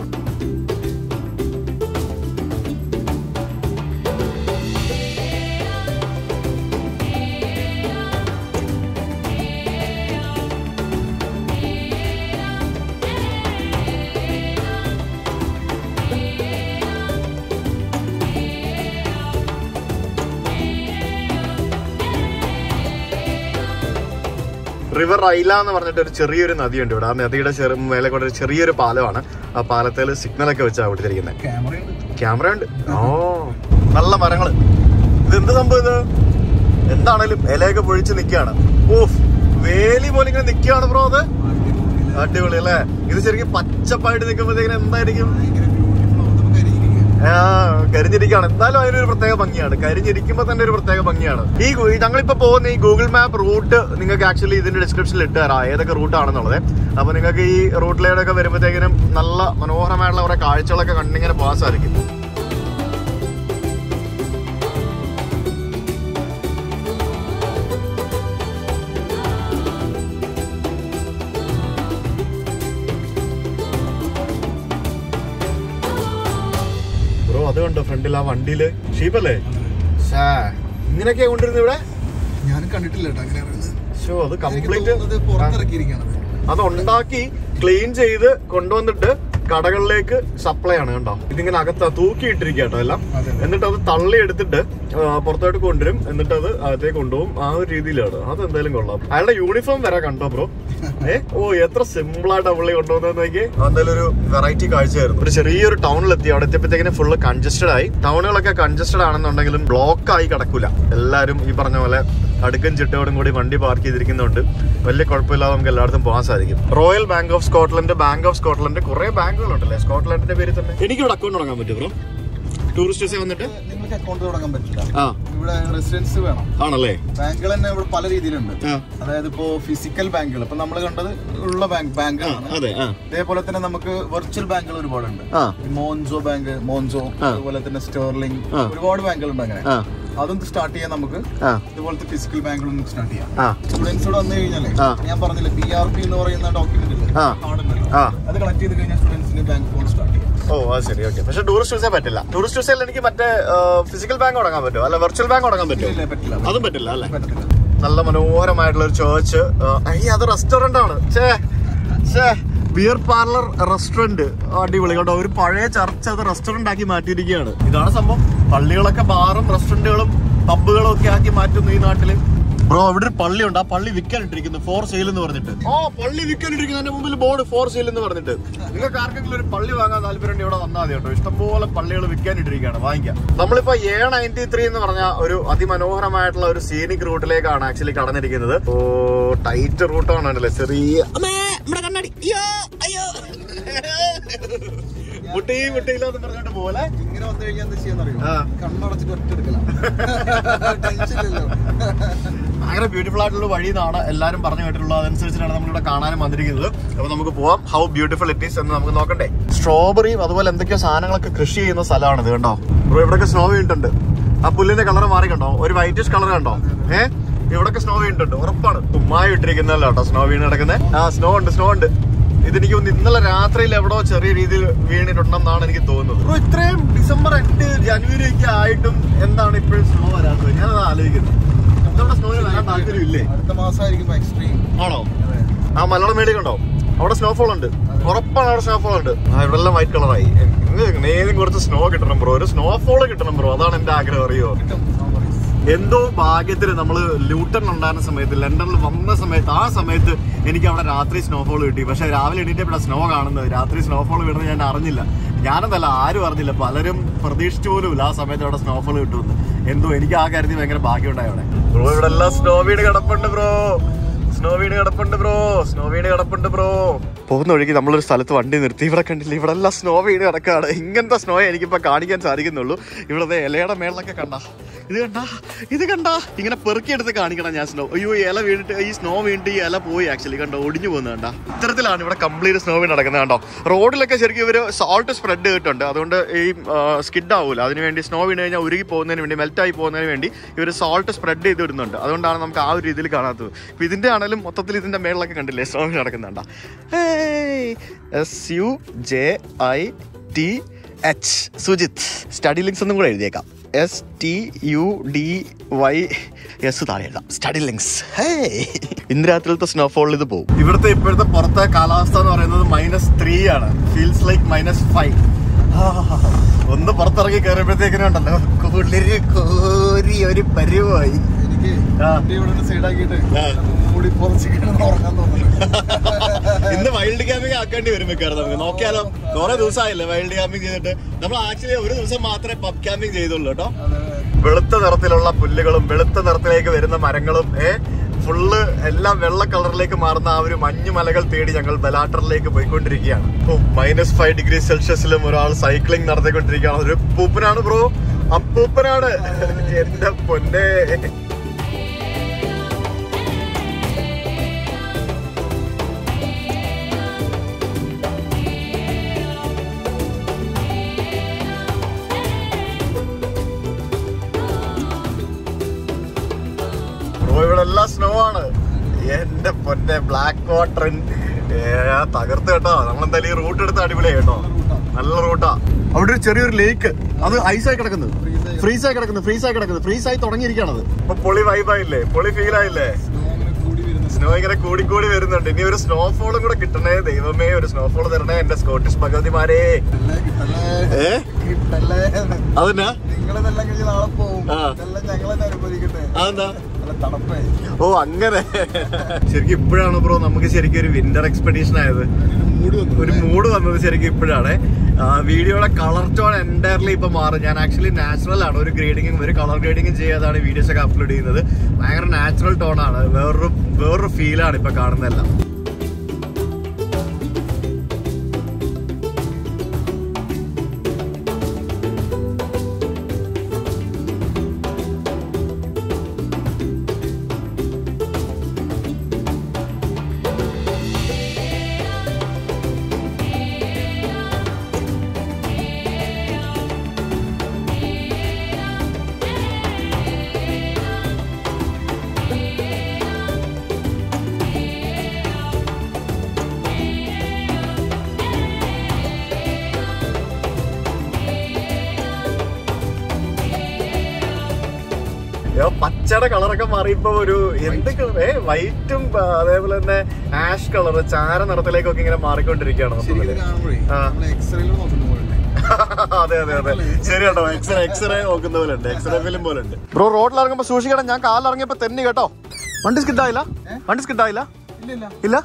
A: റിവർ ഐല എന്ന് പറഞ്ഞിട്ട് ഒരു ചെറിയൊരു നദിയുണ്ട് ഇവിടെ. ആ നദിയുടെ ചെറു മേലെ കൊണ്ട് ഒരു ചെറിയൊരു പാലമാണ്. ആ പാലത്തിൽ സിഗ്നലൊക്കെ വെച്ചാണ് കൊടുത്തിരിക്കുന്നത്. ക്യാമറ ഉണ്ട്. ഓ, നല്ല മരങ്ങള്. ഇതെന്ത് സംഭവം ഇത്? എന്താണേലും ഇലയൊക്കെ പൊഴിച്ച് നിൽക്കുകയാണ്. ഓഫ്, വേലി പോലെ ഇങ്ങനെ നിൽക്കുകയാണ് ബ്രോ. അത് അടിപൊളി അല്ലേ? ഇത് ശരിക്കും പച്ചപ്പായിട്ട് നിൽക്കുമ്പോഴത്തേക്കിനും എന്തായിരിക്കും? ആ, കരിഞ്ഞിരിക്കുകയാണ്. എന്തായാലും അതിനൊരു പ്രത്യേക ഭംഗിയാണ്. കരിഞ്ഞിരിക്കുമ്പോ തന്നെ ഒരു പ്രത്യേക ഭംഗിയാണ്. ഈ ഞങ്ങളിപ്പോ പോകുന്ന ഈ ഗൂഗിൾ മാപ്പ് റൂട്ട് നിങ്ങൾക്ക് ആക്ച്വലി ഇതിന്റെ ഡിസ്ക്രിപ്ഷനിൽ ഇട്ട് തരാം, ഏതൊക്കെ റൂട്ടാണെന്നുള്ളത്. അപ്പൊ നിങ്ങൾക്ക് ഈ റൂട്ടിലൂടെയൊക്കെ വരുമ്പോഴത്തേക്കിനും നല്ല മനോഹരമായിട്ടുള്ള കുറെ കാഴ്ചകളൊക്കെ കണ്ടിങ്ങനെ പോകാൻ സാധിക്കും. അതുകൊണ്ട് ഫ്രണ്ടിൽ ആ വണ്ടിയില് ഷീപ്പല്ലേ ഇങ്ങനെയൊക്കെയാ കൊണ്ടിരുന്നത് ഇവിടെ.
B: ഞാൻ കണ്ടിട്ടില്ല
A: ഷോ, അത് കംപ്ലീറ്റ് അത് ഉണ്ടാക്കി ക്ലീൻ ചെയ്ത് കൊണ്ടുവന്നിട്ട് കടകളിലേക്ക് സപ്ലൈ ആണ്. കണ്ടോ, ഇതിങ്ങനെ അകത്ത് തൂക്കിയിട്ടിരിക്കുക കേട്ടോ എല്ലാം. എന്നിട്ട് അത് തള്ളി എടുത്തിട്ട് പുറത്തോട്ട് കൊണ്ടുവരും. എന്നിട്ട് അത് അകത്തേക്ക് കൊണ്ടുപോകും. ആ ഒരു രീതിയിലാണ്. അത് എന്തായാലും കൊള്ളാം. അയാളുടെ യൂണിഫോം വരെ കണ്ടോ ബ്രോ? ഏ, ഓ, എത്ര സിമ്പിൾ ആയിട്ട് പുള്ളി കൊണ്ടുവന്നേക്ക്. എന്തായാലും ഒരു വെറൈറ്റി കാഴ്ചയായിരുന്നു. ഒരു ചെറിയൊരു ടൗണിലെത്തി. അവിടെ എത്തിയപ്പോഴത്തേക്കിനും ഫുള്ള് കൺജസ്റ്റഡ് ആയി. ടൗണുകളൊക്കെ കൺജസ്റ്റഡ് ആണെന്നുണ്ടെങ്കിലും ബ്ലോക്ക് ആയി കിടക്കൂല. എല്ലാവരും ഈ പറഞ്ഞ പോലെ അടുക്കും ചിട്ടയോടും കൂടി വണ്ടി പാർക്ക് ചെയ്തിരിക്കുന്നുണ്ട്. വലിയ കുഴപ്പമില്ലാതെ നമുക്ക് എല്ലായിടത്തും പോകാൻ സാധിക്കും. Royal bank of Scotland, bank of Scotland, കുറെ ബാങ്കുകളുണ്ടല്ലേ സ്കോട്ട്ലൻഡിന്റെ പേരിൽ തന്നെ. എനിക്ക് ഇവിടെ അക്കൗണ്ട് തുടങ്ങാൻ പറ്റും ബ്രോ? ടൂറിസ്റ്റ് വിസ വന്നിട്ട്
B: നിങ്ങൾക്ക് അക്കൗണ്ട് തുടങ്ങാൻ പറ്റില്ല. ഇവിടെ റെസിഡൻസ് വേണം.
A: ആണല്ലേ?
B: ബാങ്കുകൾ തന്നെ ഇവിടെ പല രീതിയിലുണ്ട്. അതായത് ഇപ്പോ ഫിസിക്കൽ ബാങ്കുകൾ, ഇപ്പൊ നമ്മൾ കണ്ടത് ഉള്ള ബാങ്ക് ബാങ്കാണ്. അതേപോലെ തന്നെ നമുക്ക് വെർച്വൽ ബാങ്കുകൾ ഒരുപാടുണ്ട്. മോൻസോ ബാങ്ക്, മോൻസോ, അതുപോലെ തന്നെ സ്റ്റെർലിംഗ്, ഒരുപാട് ബാങ്കുകളുണ്ട്. അങ്ങനെ അതും സ്റ്റാർട്ട് ചെയ്യാൻ നമുക്ക് ഇതുപോലത്തെ ഫിസിക്കൽ ബാങ്കുകളും സ്റ്റാർട്ട് ചെയ്യാം. സ്റ്റുഡൻസ് ഇവിടെ വന്നു കഴിഞ്ഞാലേ ഞാൻ പറഞ്ഞില്ലേ ബി ആർ പി എന്ന് പറയുന്ന ഡോക്യുമെന്റ് ഇല്ലേ, അത് കളക്ട് ചെയ്ത് കഴിഞ്ഞാൽ സ്റ്റുഡൻസിന് ബാങ്ക് അക്കൗണ്ട് സ്റ്റാർട്ട് ചെയ്യാം.
A: ഓ, അത് ശരി. ഓക്കെ. പക്ഷെ ടൂറിസ്റ്റ് വിസ പറ്റില്ല. ടൂറിസ്റ്റ് വിസയിൽ എനിക്ക് മറ്റേ ഫിസിക്കൽ ബാങ്ക് തുടങ്ങാൻ പറ്റുമോ? അല്ല വെർച്വൽ ബാങ്ക് തുടങ്ങാൻ പറ്റുമോ?
B: പറ്റില്ല.
A: അതും പറ്റില്ല അല്ലേ? നല്ല മനോഹരമായിട്ടുള്ള ഒരു ചേർച്ച്. അത് റെസ്റ്റോറന്റ് ആണ്. ഛേ ഛേ ബിയർ പാർലർ റെസ്റ്റോറന്റ്. അടിപൊളി കേട്ടോ. ഒരു പഴയ ചർച്ച് അത് റെസ്റ്റോറന്റ് ആക്കി മാറ്റിയിരിക്കുകയാണ്. ഇതാണ് സംഭവം. പള്ളികളൊക്കെ ബാറും റെസ്റ്റോറന്റുകളും പബ്ബുകളും ഒക്കെ ആക്കി മാറ്റുന്നു ഈ നാട്ടില്. ബ്രോ, ഇവിടെ ഒരു പള്ളിയുണ്ട്. ആ പള്ളി വിൽക്കാനിട്ടിരിക്കുന്നു, ഫോർ സെയിൽ എന്ന് പറഞ്ഞിട്ട്. ഓ, പള്ളി വിൽക്കാനിട്ടിരിക്കുന്നു. അതിന്റെ മുമ്പിൽ ബോർഡ് ഫോർ സെയിൽ എന്ന് പറഞ്ഞിട്ട്. നിങ്ങൾക്ക് ആർക്കെങ്കിലും ഒരു പള്ളി വാങ്ങാൻ താല്പര്യം ഇവിടെ വന്നാൽ മതി കേട്ടോ. ഇഷ്ടംപോലെ പള്ളികൾ വിൽക്കാനിട്ടിരിക്കുകയാണ്, വാങ്ങിക്കാം. നമ്മളിപ്പോ എ നയൻറ്റി ത്രീ എന്ന് പറഞ്ഞ ഒരു അതിമനോഹരമായിട്ടുള്ള ഒരു സീനിക് റൂട്ടിലേക്കാണ് ആക്ച്വലി കടന്നിരിക്കുന്നത്. ഓ, ടൈറ്റ് റൂട്ടാണല്ലേ. ചെറിയ മുട്ടി മുട്ടിയില്ലാന്ന് പറഞ്ഞിട്ട് പോലെ
B: ഇങ്ങനെ വന്നു കഴിഞ്ഞാൽ എന്താ ചെയ്യാന്നറിയോ? കണ്ണടച്ചിട്ട് ഒറ്റ എടുക്കല.
A: ഭയങ്കര ബ്യൂട്ടിഫുൾ ആയിട്ടുള്ള വഴി എന്നാണ് എല്ലാരും പറഞ്ഞു കേട്ടിട്ടുള്ളത്. അതനുസരിച്ചിട്ടാണ് നമ്മളിവിടെ കാണാനും വന്നിരിക്കുന്നത്. അപ്പൊ നമുക്ക് പോവാം. ഹൗ ബ്യൂട്ടിഫുൾ ഇറ്റ് ഈസ് എന്ന് നമുക്ക് നോക്കണ്ടേ. സ്ട്രോബെറിയും അതുപോലെ എന്തൊക്കെയോ സാധനങ്ങളൊക്കെ കൃഷി ചെയ്യുന്ന സ്ഥലമാണിത്. കണ്ടോ ബ്രോ, ഇവിടെയൊക്കെ സ്നോ വീണിട്ടുണ്ട്. ആ പുല്ലിന്റെ കളർ മാറി കണ്ടോ, ഒരു വൈറ്റിഷ് കളർ കണ്ടോ? ഏഹ്, ഇവിടൊക്കെ സ്നോ വീണിട്ടുണ്ട് ഉറപ്പാണ്. തുമ്മായി ഇട്ടിരിക്കുന്നല്ലോ കേട്ടോ സ്നോ വീണ് കിടക്കുന്നത്. ആ, സ്നോ ഉണ്ട്, സ്നോ ഉണ്ട്. ഇതെനിക്ക് തോന്നുന്നു ഇന്നലെ രാത്രിയിൽ എവിടോ ചെറിയ രീതിയിൽ വീണിട്ടുണ്ടെന്നാണ് എനിക്ക് തോന്നുന്നത്. ഇത്രയും ഡിസംബർ എട്ട് ജനുവരി ഒക്കെ ആയിട്ടും എന്താണ് ഇപ്പോഴും സ്നോ വരാത്തത്? ഞാനത് ആലോചിക്കുന്നത്. നമ്മുടെ സ്നോയിൽ വരാൻ താല്പര്യം ഇല്ലേ?
B: അടുത്ത മാസമായിരിക്കും എക്സ്ട്രീം.
A: ആണോ? ആ മലയാളം മേടി കണ്ടോ, അവിടെ സ്നോഫോൾ ഉണ്ട്, ഉറപ്പാണ് അവിടെ സ്നോഫോൾ ഉണ്ട്. ആ, ഇവിടെ എല്ലാം വൈറ്റ് കളറായി. ഏതും കുറച്ച് സ്നോ കിട്ടണം ബ്രോ, ഒരു സ്നോഫോൾ കിട്ടണം ബ്രോ. അതാണ് എന്റെ ആഗ്രഹം. അറിയോ, എന്തോ ഭാഗ്യത്തിന് നമ്മള് ലൂട്ടൺ ഉണ്ടായിരുന്ന സമയത്ത്, ലണ്ടനിൽ വന്ന സമയത്ത്, ആ സമയത്ത് എനിക്ക് അവിടെ രാത്രി സ്നോഫോൾ കിട്ടി. പക്ഷെ രാവിലെ എണീറ്റപ്പോഴാണ് സ്നോ കാണുന്നത്. രാത്രി സ്നോഫോൾ വീണത് ഞാൻ അറിഞ്ഞില്ല. ഞാനെന്തല്ല, ആരും അറിഞ്ഞില്ല. പലരും പ്രതീക്ഷിച്ചു പോലുമില്ല ആ സമയത്ത് അവിടെ സ്നോഫോൾ കിട്ടുമെന്ന്. എന്തോ എനിക്ക് ആ കാര്യത്തിൽ ഭയങ്കര ഭാഗ്യം ഉണ്ടായി അവിടെ. ബ്രോ, ഇവിടെ എല്ലാം സ്നോ വീട് കിടപ്പുണ്ട് ബ്രോ, സ്നോ വീട് കിടപ്പുണ്ട് ബ്രോ, സ്നോ വീട് കിടപ്പുണ്ട് ബ്രോ. പോകുന്ന വഴിക്ക് നമ്മളൊരു സ്ഥലത്ത് വണ്ടി നിർത്തി. ഇവിടെ കണ്ടില്ല, ഇവിടെ എല്ലാം സ്നോ വീണ് കിടക്കാണ്. ഇങ്ങനത്തെ സ്നോയെ എനിക്കിപ്പോൾ കാണിക്കാൻ സാധിക്കുന്നുള്ളൂ. ഇവിടുത്തെ ഇലയുടെ മേളിലൊക്കെ കണ്ട, ഇത് കണ്ട, ഇത് കണ്ട, ഇങ്ങനെ പെറുക്കിയെടുത്ത് കാണിക്കണം ഞാൻ സ്നോ. അയ്യോ, ഇല വീണിട്ട്, ഈ സ്നോ വീണിട്ട് ഈ ഇല പോയി ആക്ച്വലി. കണ്ടോ, ഒടിഞ്ഞു പോകുന്നത് കണ്ട. ഇത്തരത്തിലാണ് ഇവിടെ കംപ്ലീറ്റ് സ്നോ വീണ് നടക്കുന്നത്. കണ്ടോ, റോഡിലൊക്കെ ശരിക്കും ഇവർ സോൾട്ട് സ്പ്രെഡ് ചെയ്തിട്ടുണ്ട്. അതുകൊണ്ട് ഈ സ്കിഡ് ആവൂല. അതിനുവേണ്ടി സ്നോ വീണ് കഴിഞ്ഞാൽ ഉരുകി പോകുന്നതിന് വേണ്ടി, മെൽറ്റായി പോകുന്നതിന് വേണ്ടി ഇവർ സോൾട്ട് സ്പ്രെഡ് ചെയ്ത് ഇടുന്നുണ്ട്. അതുകൊണ്ടാണ് നമുക്ക് ആ ഒരു രീതിയിൽ കാണാത്തത്. ഇപ്പം ഇതിൻ്റെ ആണെങ്കിലും മൊത്തത്തിൽ ഇതിൻ്റെ മേളിലൊക്കെ കണ്ടില്ലേ സ്നോ വീണ് നടക്കുന്നുണ്ട. S U J I T H Sujith. Study links ഒന്നും കൂടെ എഴുതിയേക്കാം. S T U D Y S താഴെ എഴുതാം. Study links. ഹേ, ഇന്ന് രാത്രിയിലത്തെ സ്നോഫോളിൽ ഇത് പോകും. ഇവിടുത്തെ ഇപ്പോഴത്തെ പുറത്തെ കാലാവസ്ഥ എന്ന് പറയുന്നത് മൈനസ് ത്രീ ആണ്. Feels like minus five. ഒന്ന് പുറത്തിറങ്ങി കയറിയപ്പോഴത്തേക്കിനും ഉണ്ടല്ലോ കുളിര് കോരി ഒരു പരുവായി. ഇന്ന് വൈൽഡ് ക്യാമ്പിംഗ് ആക്കേണ്ടി വരും മിക്കവാറും നമുക്ക്. നോക്കിയാലോ, കുറെ ദിവസമായില്ലേ വൈൽഡ് ക്യാമ്പിംഗ് ചെയ്തിട്ട്. നമ്മൾ ആക്ച്വലി ഒരു ദിവസം മാത്രമേ പബ് ക്യാമ്പിംഗ് ചെയ്തുള്ളൂ കേട്ടോ. വെളുത്ത നിറത്തിലുള്ള പുല്ലുകളും വെളുത്ത നിറത്തിലേക്ക് വരുന്ന മരങ്ങളും ഏ ഫുള്ള് എല്ലാം വെള്ള കളറിലേക്ക് മാറുന്ന ആ ഒരു മഞ്ഞുമലകൾ തേടി ഞങ്ങൾ ബലാട്ടറിലേക്ക് പോയിക്കൊണ്ടിരിക്കുകയാണ്. ഓ, മൈനസ് ഫൈവ് ഡിഗ്രി സെൽഷ്യസിലും ഒരാൾ സൈക്ലിംഗ് നടത്തിക്കൊണ്ടിരിക്കുകയാണ്. ഒരു അപ്പൂപ്പനാണ് ബ്രോ, അപ്പൂപ്പനാണ്. എന്റെ പൊന്നെ. ഇവിടെ എല്ലാം സ്നോ ആണ്. എന്റെ പൊന്നെ, ബ്ലാക്ക് വാട്ടർ തകർത്ത് കേട്ടോ. നമ്മളെന്തായാലും ഈ റൂട്ട് എടുത്ത് അടിപൊളിയായി കേട്ടോ. നല്ല റൂട്ടാ. അവിടെ ഒരു ചെറിയൊരു ലേക്ക്, അത് ഐസായി കിടക്കുന്നത്, ഫ്രീസായി കിടക്കുന്നത് ഫ്രീസായി കിടക്കുന്നത് ഫ്രീസായി തുടങ്ങിയിരിക്കണത്. അപ്പൊ പൊളി വൈബായില്ലേ, പൊളി ഫീൽ ആയില്ലേ? സ്നോ ഇങ്ങനെ കൂടിക്കൂടി വരുന്നുണ്ട്. ഇനി ഒരു സ്നോഫോളും കൂടെ കിട്ടണേ ദൈവമേ, ഒരു സ്നോഫോൾ തരണേ എന്റെ സ്കോട്ടിഷ് ഭഗവതിമാരെ. ഏ അതെന്നാ അതെന്താ? ഓ അങ്ങനെ. ശരിക്കും ഇപ്പോഴാണ് ബ്രോ നമുക്ക് ശരിക്കും ഒരു വിന്റർ എക്സ്പെഡീഷൻ ആയത്. ഒരു മൂഡ് വന്നത് ശരിക്കും ഇപ്പോഴാണ്. വീഡിയോയുടെ കളർ ടോൺ എൻറ്റയർലി ഇപ്പൊ മാറും. ഞാൻ ആക്ച്വലി നാച്ചുറൽ ആണ്, ഒരു ഗ്രേഡിങ്ങും ഒരു കളർ ഗ്രേഡിങ്ങും ചെയ്യാതാണ് വീഡിയോസ് ഒക്കെ അപ്ലോഡ് ചെയ്യുന്നത്. ഭയങ്കര നാച്ചുറൽ ടോൺ ആണ്. വേറൊരു വേറൊരു ഫീലാണ് ഇപ്പൊ കാണുന്നതെല്ലാം. പച്ചയുടെ കളറൊക്കെ മാറിയപ്പോ ഒരു എന്ത് കളറേ, വൈറ്റും അതേപോലെ തന്നെ ആഷ് കളർ ചാര നിറത്തിലേക്കൊക്കെ ഇങ്ങനെ മാറിക്കൊണ്ടിരിക്കുകയാണ്. അതെ അതെ അതെ ശരി കേട്ടോ. എക്സ്റേ എക്സ്റേ നോക്കുന്ന പോലെ ഉണ്ട്, എക്സ്റേ ഫിലിം പോലെ ഉണ്ട്. ബ്രോ റോഡിൽ ഇറങ്ങുമ്പോ സൂക്ഷിക്കണം. ഞാൻ കാലിൽ ഇറങ്ങിയപ്പോ തെന്നി കേട്ടോ. വണ്ടി സ്കിഡായില്ല, വണ്ടി സ്കിഡായില്ല ഇല്ല.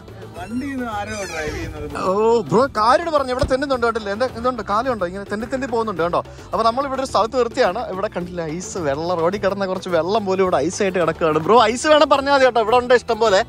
A: ഓ ബ്രോ കാര്യം പറഞ്ഞു, ഇവിടെ തെന്നുന്നുണ്ട് കേട്ടില്ല. എന്റെ എന്തുണ്ട് കാലുണ്ടോ ഇങ്ങനെ തെന്നി തെന്നി പോകുന്നുണ്ട് കേട്ടോ. അപ്പൊ നമ്മൾ ഇവിടെ ഒരു സ്ഥലത്ത് നിർത്തിയാണ്. ഇവിടെ കണ്ടില്ല ഐസ്, വെള്ളം റോഡിൽ കിടന്ന കുറച്ച് വെള്ളം പോലും ഇവിടെ ഐസ് ആയിട്ട് കിടക്കുകയാണ്. ബ്രോ ഐസ് വേണം പറഞ്ഞാൽ മതി കേട്ടോ, ഇവിടെ ഉണ്ട് ഇഷ്ടം പോലെ.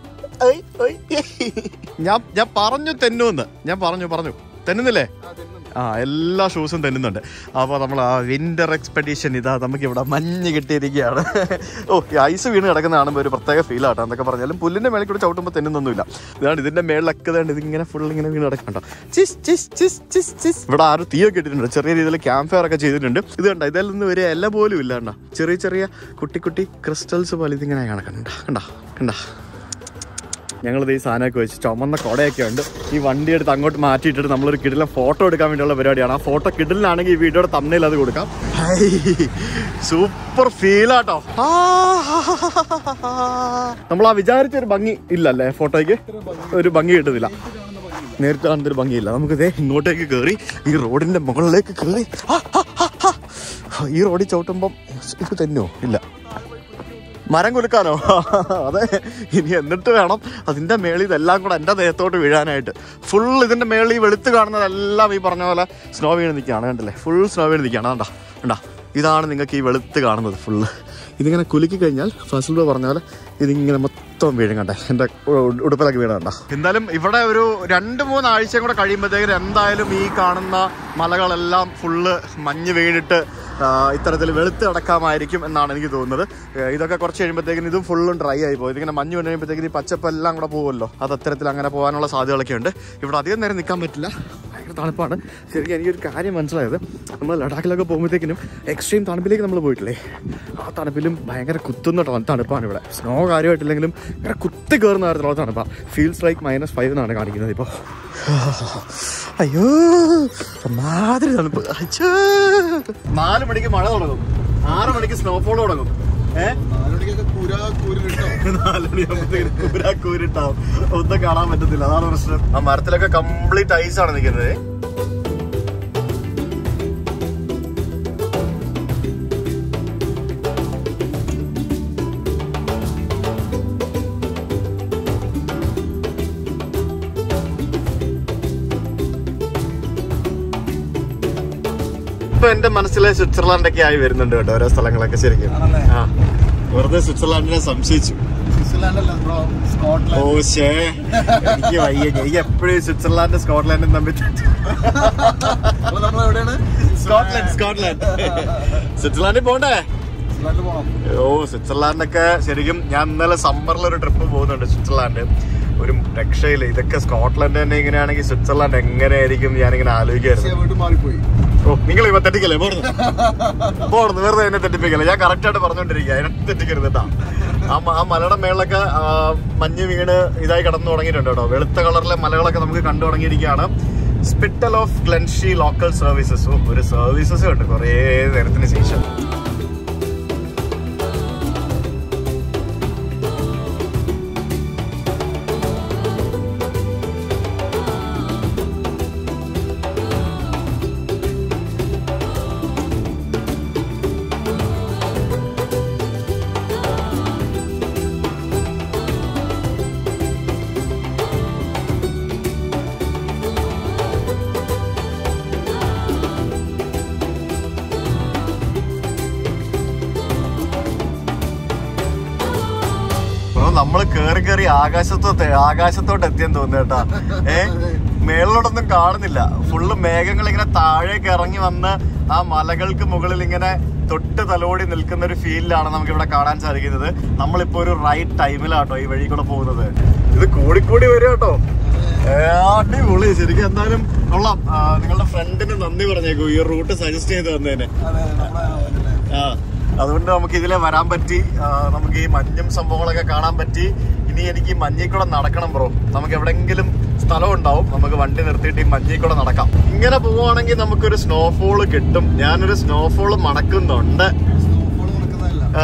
A: ഞാൻ ഞാൻ പറഞ്ഞു തെന്നുന്ന്, ഞാൻ പറഞ്ഞു പറഞ്ഞു തെന്നുന്നില്ലേ? ആ എല്ലാ ഷൂസും തെന്നുന്നുണ്ട്. അപ്പോൾ നമ്മൾ ആ വിന്റർ എക്സ്പെഡീഷൻ ഇതാ നമുക്ക് ഇവിടെ മഞ്ഞ് കിട്ടിയിരിക്കുകയാണ്. ഓ ഈ ഐസ് വീണ് കിടക്കുന്ന കാണുമ്പോൾ ഒരു പ്രത്യേക ഫീലാട്ടോ. എന്തൊക്കെ പറഞ്ഞാലും പുല്ലിൻ്റെ മേളിൽ കൂടെ ചവിട്ടുമ്പോൾ തെന്നുന്നൊന്നുമില്ല. ഇതാണ് ഇതിൻ്റെ മേളിലൊക്കെ ഇതാണ് ഇതിങ്ങനെ ഫുൾ ഇങ്ങനെ വീണ് കിടക്കണ്ടോ. ചിസ് ചിസ് ചിസ് ചിസ് ചിസ്. ഇവിടെ ആരും തീയൊക്കെ ഇട്ടിട്ടുണ്ട്, ചെറിയ രീതിയിൽ ക്യാമ്പ് ഫയർ ഒക്കെ ചെയ്തിട്ടുണ്ട്. ഇത് കണ്ട ഇതിൽ നിന്ന് ഒരു ഇല പോലും ഇല്ല കണ്ട, ചെറിയ ചെറിയ കുട്ടി കുട്ടി ക്രിസ്റ്റൽസ് പോലെ ഇതിങ്ങനെ കണക്കണ്ട കണ്ട കണ്ട. ഞങ്ങളിത് ഈ സാധനമൊക്കെ വെച്ച് ചുമന്ന കുടയൊക്കെ ഉണ്ട്. ഈ വണ്ടി എടുത്ത് അങ്ങോട്ട് മാറ്റിയിട്ടിട്ട് നമ്മളൊരു കിടിലൻ ഫോട്ടോ എടുക്കാൻ വേണ്ടിയുള്ള പരിപാടിയാണ്. ആ ഫോട്ടോ കിടിലാണെങ്കിൽ ഈ വീഡിയോയുടെ തമ്മിൽ അത് കൊടുക്കാം. സൂപ്പർ ഫീലാട്ടോ. നമ്മൾ ആ വിചാരിച്ചൊരു ഭംഗി ഇല്ലല്ലേ ഫോട്ടോയ്ക്ക്, ഒരു ഭംഗി കിട്ടുന്നില്ല. നേരിട്ട് കാണുന്നൊരു ഭംഗിയില്ല. നമുക്കിതേ ഇങ്ങോട്ടേക്ക് കയറി ഈ റോഡിന്റെ മുകളിലേക്ക് കയറി ഈ റോഡിൽ ചവിട്ടുമ്പം ഇത് തന്നെയോ ഇല്ല, മരം കുലുക്കാനോ? അതെ. ഇനി എന്നിട്ട് വേണം അതിൻ്റെ മേളിൽ ഇതെല്ലാം കൂടെ എൻ്റെ ദേഹത്തോട്ട് വീഴാനായിട്ട്. ഫുൾ ഇതിൻ്റെ മേളിൽ ഈ വെളുത്ത് കാണുന്നതെല്ലാം ഈ പറഞ്ഞ പോലെ സ്നോ വീണ് നിൽക്കുകയാണ്. കണ്ടില്ലേ, ഫുൾ സ്നോ വീണ് നിൽക്കുകയാണ്. കണ്ടാ കണ്ടാ ഇതാണ് നിങ്ങൾക്ക് ഈ വെളുത്ത് കാണുന്നത് ഫുള്ള്. ഇതിങ്ങനെ കുലുക്കി കഴിഞ്ഞാൽ ഫസൽ ബ്രോ പറഞ്ഞ പോലെ ഇതിങ്ങനെ മൊത്തം വീഴും. കണ്ടേ എൻ്റെ ഉടുപ്പിലൊക്കെ വീണ കണ്ട. എന്തായാലും ഇവിടെ ഒരു രണ്ട് മൂന്നാഴ്ചയും കൂടെ കഴിയുമ്പോഴത്തേക്കും എന്തായാലും ഈ കാണുന്ന മലകളെല്ലാം ഫുള്ള് മഞ്ഞ് വീണിട്ട് ഇത്തരത്തിൽ വെളുത്ത് കിടക്കാമായിരിക്കും എന്നാണ് എനിക്ക് തോന്നുന്നത്. ഇതൊക്കെ കുറച്ച് കഴിയുമ്പോഴത്തേക്കും ഇതും ഫുള്ളും ഡ്രൈ ആയി പോകും. ഇതിങ്ങനെ മഞ്ഞ് വീണ് കഴിയുമ്പോഴത്തേക്കും ഈ പച്ചപ്പെല്ലാം കൂടെ പോകുമല്ലോ, അത് അത്തരത്തിൽ അങ്ങനെ പോകാനുള്ള സാധ്യതകളൊക്കെ ഉണ്ട്. ഇവിടെ അധികം നേരം നിൽക്കാൻ പറ്റില്ല, ഭയങ്കര തണുപ്പാണ്. ശരിക്കും എനിക്കൊരു കാര്യം മനസ്സിലായത്, നമ്മൾ ലഡാക്കിലൊക്കെ പോകുമ്പോഴത്തേക്കിനും എക്സ്ട്രീം തണുപ്പിലേക്ക് നമ്മൾ പോയിട്ടില്ലേ, ആ തണുപ്പിലും ഭയങ്കര കുത്തുന്ന തണുപ്പാണ് ഇവിടെ. സ്നോ കാര്യമായിട്ടില്ലെങ്കിലും ഭയങ്കര കുത്തി കയറുന്ന കാര്യത്തിലുള്ള തണുപ്പാണ്. ഫീൽസ് ലൈക്ക് മൈനസ് ഫൈവ് എന്നാണ് കാണിക്കുന്നത് ഇപ്പോൾ. അയ്യോ മാതിരി തണുപ്പ്. നാല് മണിക്ക് മഴ തുടങ്ങും, ആറ് മണിക്ക് സ്നോഫോൾ തുടങ്ങും. ഏഹ് നാല് മണിയാകുമ്പോഴത്തേക്കും കൂരാ കൂരിട്ടാവും, ഒന്നും കാണാൻ പറ്റത്തില്ല. അതാണ് പ്രശ്നം. ആ മരത്തിലൊക്കെ കംപ്ലീറ്റ് ഐസാണ് നിൽക്കുന്നത്. ഇപ്പൊ എന്റെ മനസ്സിലെ സ്വിറ്റ്സർലാൻഡ് ഒക്കെ ആയി വരുന്നുണ്ട് കേട്ടോ ഓരോ സ്ഥലങ്ങളൊക്കെ ശരിക്കും. ആ വെറുതെ സ്വിറ്റ്സർലാൻഡിനെ സംശയിച്ചു. ഓ ശേ എനിക്ക് വയ്യ. എനിക്ക് എപ്പോഴും സ്വിറ്റ്സർലാൻഡ് സ്കോട്ട്ലാൻഡും തമ്മിൽ സ്കോട്ട്ലാൻഡ് സ്കോട്ട്ലാൻഡ് സ്വിറ്റ്സർലാൻഡിൽ പോണ്ടേ? ഓ സ്വിറ്റ്സർലാൻഡൊക്കെ ശരിക്കും ഞാൻ ഇന്നലെ സമ്മറിൽ ഒരു ട്രിപ്പ് പോകുന്നുണ്ട് സ്വിറ്റ്സർലാൻഡ്. ഒരു രക്ഷയില്ല. ഇതൊക്കെ സ്കോട്ട്ലാൻഡ് തന്നെ ഇങ്ങനെയാണെങ്കിൽ സ്വിറ്റ്സർലാൻഡ് എങ്ങനെയായിരിക്കും ഞാനിങ്ങനെ ആലോചിക്കായിരുന്നു. ഓ നിങ്ങൾ ഇവ തെറ്റിക്കല്ലേ പോടുന്നു പോടുന്നു വെറുതെ എന്നെ തെറ്റിപ്പിക്കല്ലേ. ഞാൻ കറക്റ്റ് ആയിട്ട് പറഞ്ഞോണ്ടിരിക്കുക, അതിനെ തെറ്റിക്കരുത് കേട്ടാ. ആ ആ മലയുടെ മേളിലൊക്കെ മഞ്ഞ് വീണ് ഇതായി കടന്നു തുടങ്ങിയിട്ടുണ്ട് കേട്ടോ. വെളുത്ത കളറിലെ മലകളൊക്കെ നമുക്ക് കണ്ടു തുടങ്ങിയിരിക്കുകയാണ്. Spittal of Glenshee local services. ഒരു സർവീസസ് ഉണ്ട് കുറേ നേരത്തിന് ശേഷം. നമ്മള് കേറി കേറി ആകാശത്തോട്ട് ആകാശത്തോട്ട് എത്തിയെന്ന് തോന്നുന്നു കേട്ടാ. ഏ മേളിലോട്ടൊന്നും കാണുന്നില്ല. ഫുള്ള് മേഘങ്ങൾ ഇങ്ങനെ താഴേക്ക് ഇറങ്ങി വന്ന് ആ മലകൾക്ക് മുകളിൽ ഇങ്ങനെ തൊട്ട് തലോടി നിൽക്കുന്ന ഒരു ഫീലിലാണ് നമുക്ക് ഇവിടെ കാണാൻ സാധിക്കുന്നത്. നമ്മളിപ്പോ ഒരു റൈറ്റ് ടൈമിലാട്ടോ ഈ വഴി കൂടെ പോകുന്നത്. ഇത് കൂടിക്കൂടി വരും കേട്ടോ. അടിപൊളി ശരിക്കും. എന്തായാലും കൊള്ളാം. നിങ്ങളുടെ ഫ്രണ്ടിന് നന്ദി പറഞ്ഞേക്കൂ ഈ റൂട്ട് സജസ്റ്റ് ചെയ്ത് തന്നതിന്. ആ അതുകൊണ്ട് നമുക്ക് ഇതിലെ വരാൻ പറ്റി. നമുക്ക് ഈ മഞ്ഞും സംഭവങ്ങളൊക്കെ കാണാൻ പറ്റി. ഇനി എനിക്ക് ഈ മഞ്ഞിൽ കൂടെ നടക്കണം ബ്രോ. നമുക്ക് എവിടെങ്കിലും സ്ഥലം ഉണ്ടാവും, നമുക്ക് വണ്ടി നിർത്തിയിട്ട് ഈ മഞ്ഞിൽ കൂടെ നടക്കാം. ഇങ്ങനെ പോവുകയാണെങ്കിൽ നമുക്കൊരു സ്നോഫോള് കിട്ടും. ഞാനൊരു സ്നോഫോള് മണക്കുന്നുണ്ട്. ആ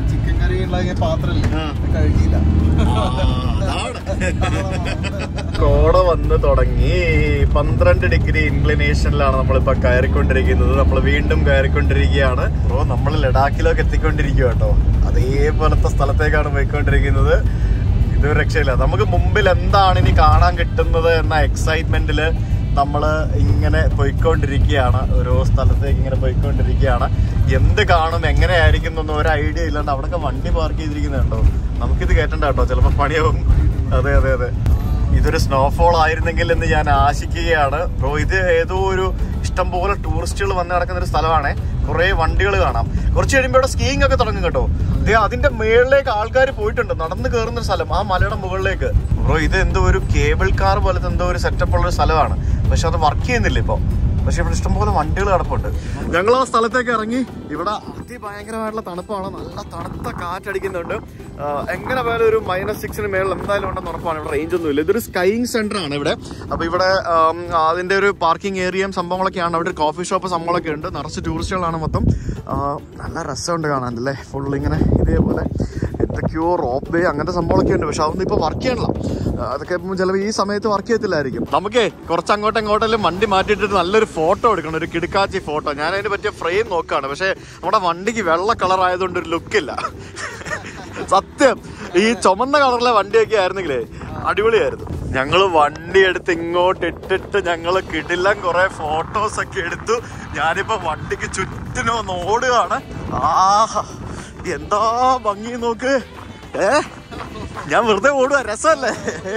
A: കോട വന്ന് തുടങ്ങി. പന്ത്രണ്ട് ഡിഗ്രി ഇൻക്ലിനേഷനിലാണ് നമ്മളിപ്പോ കയറിക്കൊണ്ടിരിക്കുന്നത്. നമ്മൾ വീണ്ടും കയറിക്കൊണ്ടിരിക്കുകയാണ്. ഓ നമ്മൾ ലഡാക്കിലൊക്കെ എത്തിക്കൊണ്ടിരിക്കുക കേട്ടോ. അതേപോലത്തെ സ്ഥലത്തേക്കാണ് പോയിക്കൊണ്ടിരിക്കുന്നത്. ഇതൊരു രക്ഷയില്ല. നമുക്ക് മുമ്പിൽ എന്താണ് ഇനി കാണാൻ കിട്ടുന്നത് എന്ന എക്സൈറ്റ്മെന്റില് നമ്മള് ഇങ്ങനെ പോയിക്കൊണ്ടിരിക്കുകയാണ്. ഓരോ സ്ഥലത്തേക്ക് ഇങ്ങനെ പോയിക്കൊണ്ടിരിക്കുകയാണ്. എന്ത് കാണും എങ്ങനെയായിരിക്കും എന്നൊന്നും ഒരു ഐഡിയ ഇല്ലാണ്ട് അവിടെയൊക്കെ വണ്ടി പാർക്ക് ചെയ്തിരിക്കുന്നുണ്ടോ. നമുക്കിത് കേട്ടണ്ട കേട്ടോ, ചിലപ്പോൾ പണിയാവും. അതെ അതെ അതെ ഇതൊരു സ്നോഫോൾ ആയിരുന്നെങ്കിൽ എന്ന് ഞാൻ ആശിക്കുകയാണ് ബ്രോ. ഇത് ഏതോ ഒരു ഇഷ്ടംപോലെ ടൂറിസ്റ്റുകൾ വന്ന് നടക്കുന്ന ഒരു സ്ഥലമാണ്. കുറെ വണ്ടികൾ കാണാം. കുറച്ച് കഴിയുമ്പോൾ ഇവിടെ സ്കീയിങ് ഒക്കെ തുടങ്ങും കേട്ടോ. ഇത് അതിന്റെ മേളിലേക്ക് ആൾക്കാർ പോയിട്ടുണ്ട്. നടന്ന് കയറുന്ന സ്ഥലം ആ മലയുടെ മുകളിലേക്ക് ബ്രോ. ഇത് എന്തോ ഒരു കേബിൾ കാർ പോലത്തെ എന്തോ ഒരു സെറ്റപ്പ് ഉള്ള ഒരു സ്ഥലമാണ്. പക്ഷെ അത് വർക്ക് ചെയ്യുന്നില്ല ഇപ്പൊ. പക്ഷെ ഇവിടെ ഇഷ്ടംപോലെ വണ്ടികൾ കിടപ്പുണ്ട്. ഞങ്ങൾ ആ സ്ഥലത്തേക്ക് ഇറങ്ങി. ഇവിടെ അതിഭയങ്കരമായിട്ടുള്ള തണുപ്പാണ്. നല്ല തണുത്ത കാറ്റടിക്കുന്നുണ്ട്. എങ്ങനെ പോയാലും ഒരു മൈനസ് സിക്സിന് മേളിൽ എന്തായാലും ഉണ്ടെന്ന് ഉറപ്പാണ്. ഇവിടെ റേഞ്ച് ഒന്നും ഇല്ല. ഇതൊരു സ്കൈയിങ് സെന്റർ ആണ് ഇവിടെ. അപ്പൊ ഇവിടെ അതിന്റെ ഒരു പാർക്കിംഗ് ഏരിയയും സംഭവങ്ങളൊക്കെയാണ്. അവിടെ ഒരു കോഫി ഷോപ്പ് സംഭവങ്ങളൊക്കെ ഉണ്ട്. നിറച്ച് ടൂറിസ്റ്റുകളാണ് മൊത്തം. നല്ല രസമുണ്ട് കാണാൻ അല്ലേ. ഫുൾ ഇങ്ങനെ ഇതേപോലെ എന്തൊക്കെയോ റോപ്പ് വേ അങ്ങനത്തെ സംഭവങ്ങളൊക്കെ ഉണ്ട്. പക്ഷെ അതൊന്നും ഇപ്പൊ വർക്ക് ചെയ്യണില്ല. അതൊക്കെ ചിലപ്പോൾ ഈ സമയത്ത് വർക്ക് ചെയ്യത്തില്ലായിരിക്കും. നമുക്കേ കുറച്ച് അങ്ങോട്ടും ഇങ്ങോട്ടെല്ലാം വണ്ടി മാറ്റിയിട്ടിട്ട് നല്ലൊരു ഫോട്ടോ എടുക്കണം. ഒരു കിടുക്കാച്ചി ഫോട്ടോ. ഞാൻ അതിന് പറ്റിയ ഫ്രെയിം നോക്കുകയാണ്. പക്ഷെ നമ്മുടെ വണ്ടിക്ക് വെള്ള കളർ ആയതുകൊണ്ട് ഒരു ലുക്കില്ല. സത്യം ഈ ചുമന്ന കളറിലെ വണ്ടിയൊക്കെ ആയിരുന്നെങ്കിലേ അടിപൊളിയായിരുന്നു. ഞങ്ങള് വണ്ടി എടുത്ത് ഇങ്ങോട്ട് ഇട്ടിട്ട് ഞങ്ങള് കിടിലം കുറെ ഫോട്ടോസ് ഒക്കെ എടുത്തു. ഞാനിപ്പോ വണ്ടിക്ക് ചുറ്റിനും ഒന്ന് ഓടുകയാണ്. ആഹാ എന്താ ഭംഗി നോക്ക്. ഏ ഞാൻ വെറുതെ ഓടുക, രസമല്ലേ.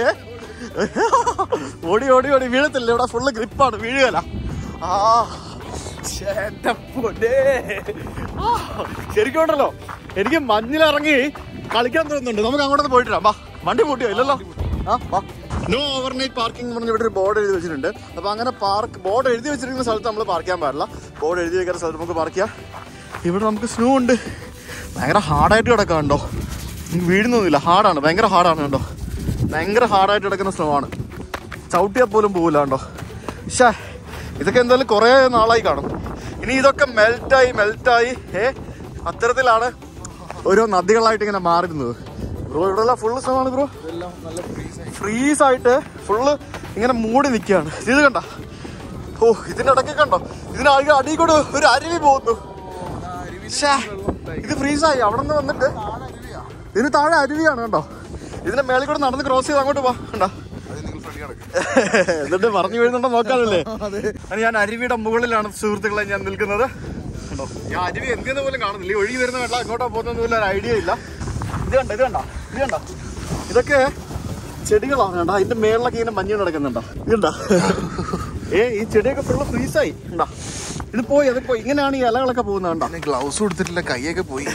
A: ഓടി ഓടി ഓടി വീഴത്തില്ല. ഇവിടെ ഫുള്ള് ഗ്രിപ്പാണ്, വീഴുകയല്ല. ആ ശരിക്കും ഉണ്ടല്ലോ എനിക്ക് മഞ്ഞിലിറങ്ങി കളിക്കാൻ തോന്നുന്നുണ്ട്. നമുക്ക് അങ്ങോട്ടൊന്ന് പോയിട്ട് വരാം. വാ വണ്ടി പൂട്ടിയോ? ഇല്ലല്ലോ. ആ വാ. നോ ഓവർനൈറ്റ് പാർക്കിംഗ് പറഞ്ഞ് ഇവിടെ ഒരു ബോർഡ് എഴുതി വെച്ചിട്ടുണ്ട്. അപ്പൊ അങ്ങനെ പാർക്ക് ബോർഡ് എഴുതി വെച്ചിരിക്കുന്ന സ്ഥലത്ത് നമ്മൾ പാർക്ക് ചെയ്യാൻ പാടില്ല. ബോർഡ് എഴുതി വെക്കുന്ന സ്ഥലത്ത് നമുക്ക് പാർക്ക് ചെയ്യാം. ഇവിടെ നമുക്ക് സ്നോ ഉണ്ട്. ഭയങ്കര ഹാർഡായിട്ട് കിടക്കാണ്ടോ. വീഴുന്നൊന്നുമില്ല. ഹാർഡാണ്, ഭയങ്കര ഹാർഡാണ് കേട്ടോ. ഭയങ്കര ഹാർഡായിട്ട് കിടക്കുന്ന സ്നോ ആണ്. ചവിട്ടിയാൽ പോലും പോകില്ല കേട്ടോ. പക്ഷേ ഇതൊക്കെ എന്തായാലും കുറേ നാളായി കാണും. ഇനി ഇതൊക്കെ മെൽറ്റായി മെൽറ്റായി ഏ അത്തരത്തിലാണ് ഓരോ നദികളായിട്ട് ഇങ്ങനെ മാറുന്നത്. ബ്രോ ഇവിടെ ഫുള്ള് സ്നോ ആണ് ബ്രോ. ഫ്രീസ് ആയിട്ട് ഫുള്ള് ഇങ്ങനെ മൂടി നിൽക്കുകയാണ്. ഇത് കണ്ട. ഓ ഇതിനിടയ്ക്ക് കണ്ടോ, ഇതിനടിയിൽ അടി കൂടെ ഒരു അരുവി പോകുന്നു. ഇത് ഫ്രീസായി. അവിടെ നിന്ന് വന്നിട്ട് ഇതിന് താഴെ അരുവിയാണ് കണ്ടോ. ഇതിന്റെ മേളിൽ കൂടെ നടന്ന് ക്രോസ് ചെയ്ത് അങ്ങോട്ട് പോവാ. കണ്ടോ എന്നിട്ട് പറഞ്ഞു വീഴുന്നുണ്ടോ നോക്കാനല്ലേ. ഞാൻ അരുവിയുടെ മുകളിലാണ് സുഹൃത്തുക്കളെ ഞാൻ നിൽക്കുന്നത്. കണ്ടോ, ഞാൻ അരുവി എന്തെന്ന് പോലും കാണുന്നില്ല. ഈ ഒഴുകി വരുന്ന വെള്ളം എങ്ങോട്ടാ പോകുന്ന പോലും ഒരു ഐഡിയ ഇല്ല. ഇത് കണ്ട ഇത് കണ്ട ഇത് കണ്ട ഇതൊക്കെ ചെടികളാണ്. കണ്ട അതിന്റെ മേളിലൊക്കെ ഇങ്ങനെ മഞ്ഞ് നടക്കുന്നുണ്ടോ? ഇതുണ്ടോ? ഏ ഈ ചെടിയൊക്കെ ഫുള്ള് ഫ്രീസായി. ഉണ്ടാ ഇത് പോയി അത് പോയി. ഇങ്ങനെയാണ് ഈ ഇലകളൊക്കെ പോകുന്നത്. കണ്ടോ,
B: ഗ്ലൗസ് കൊടുത്തിട്ടില്ല, കൈയൊക്കെ പോയി.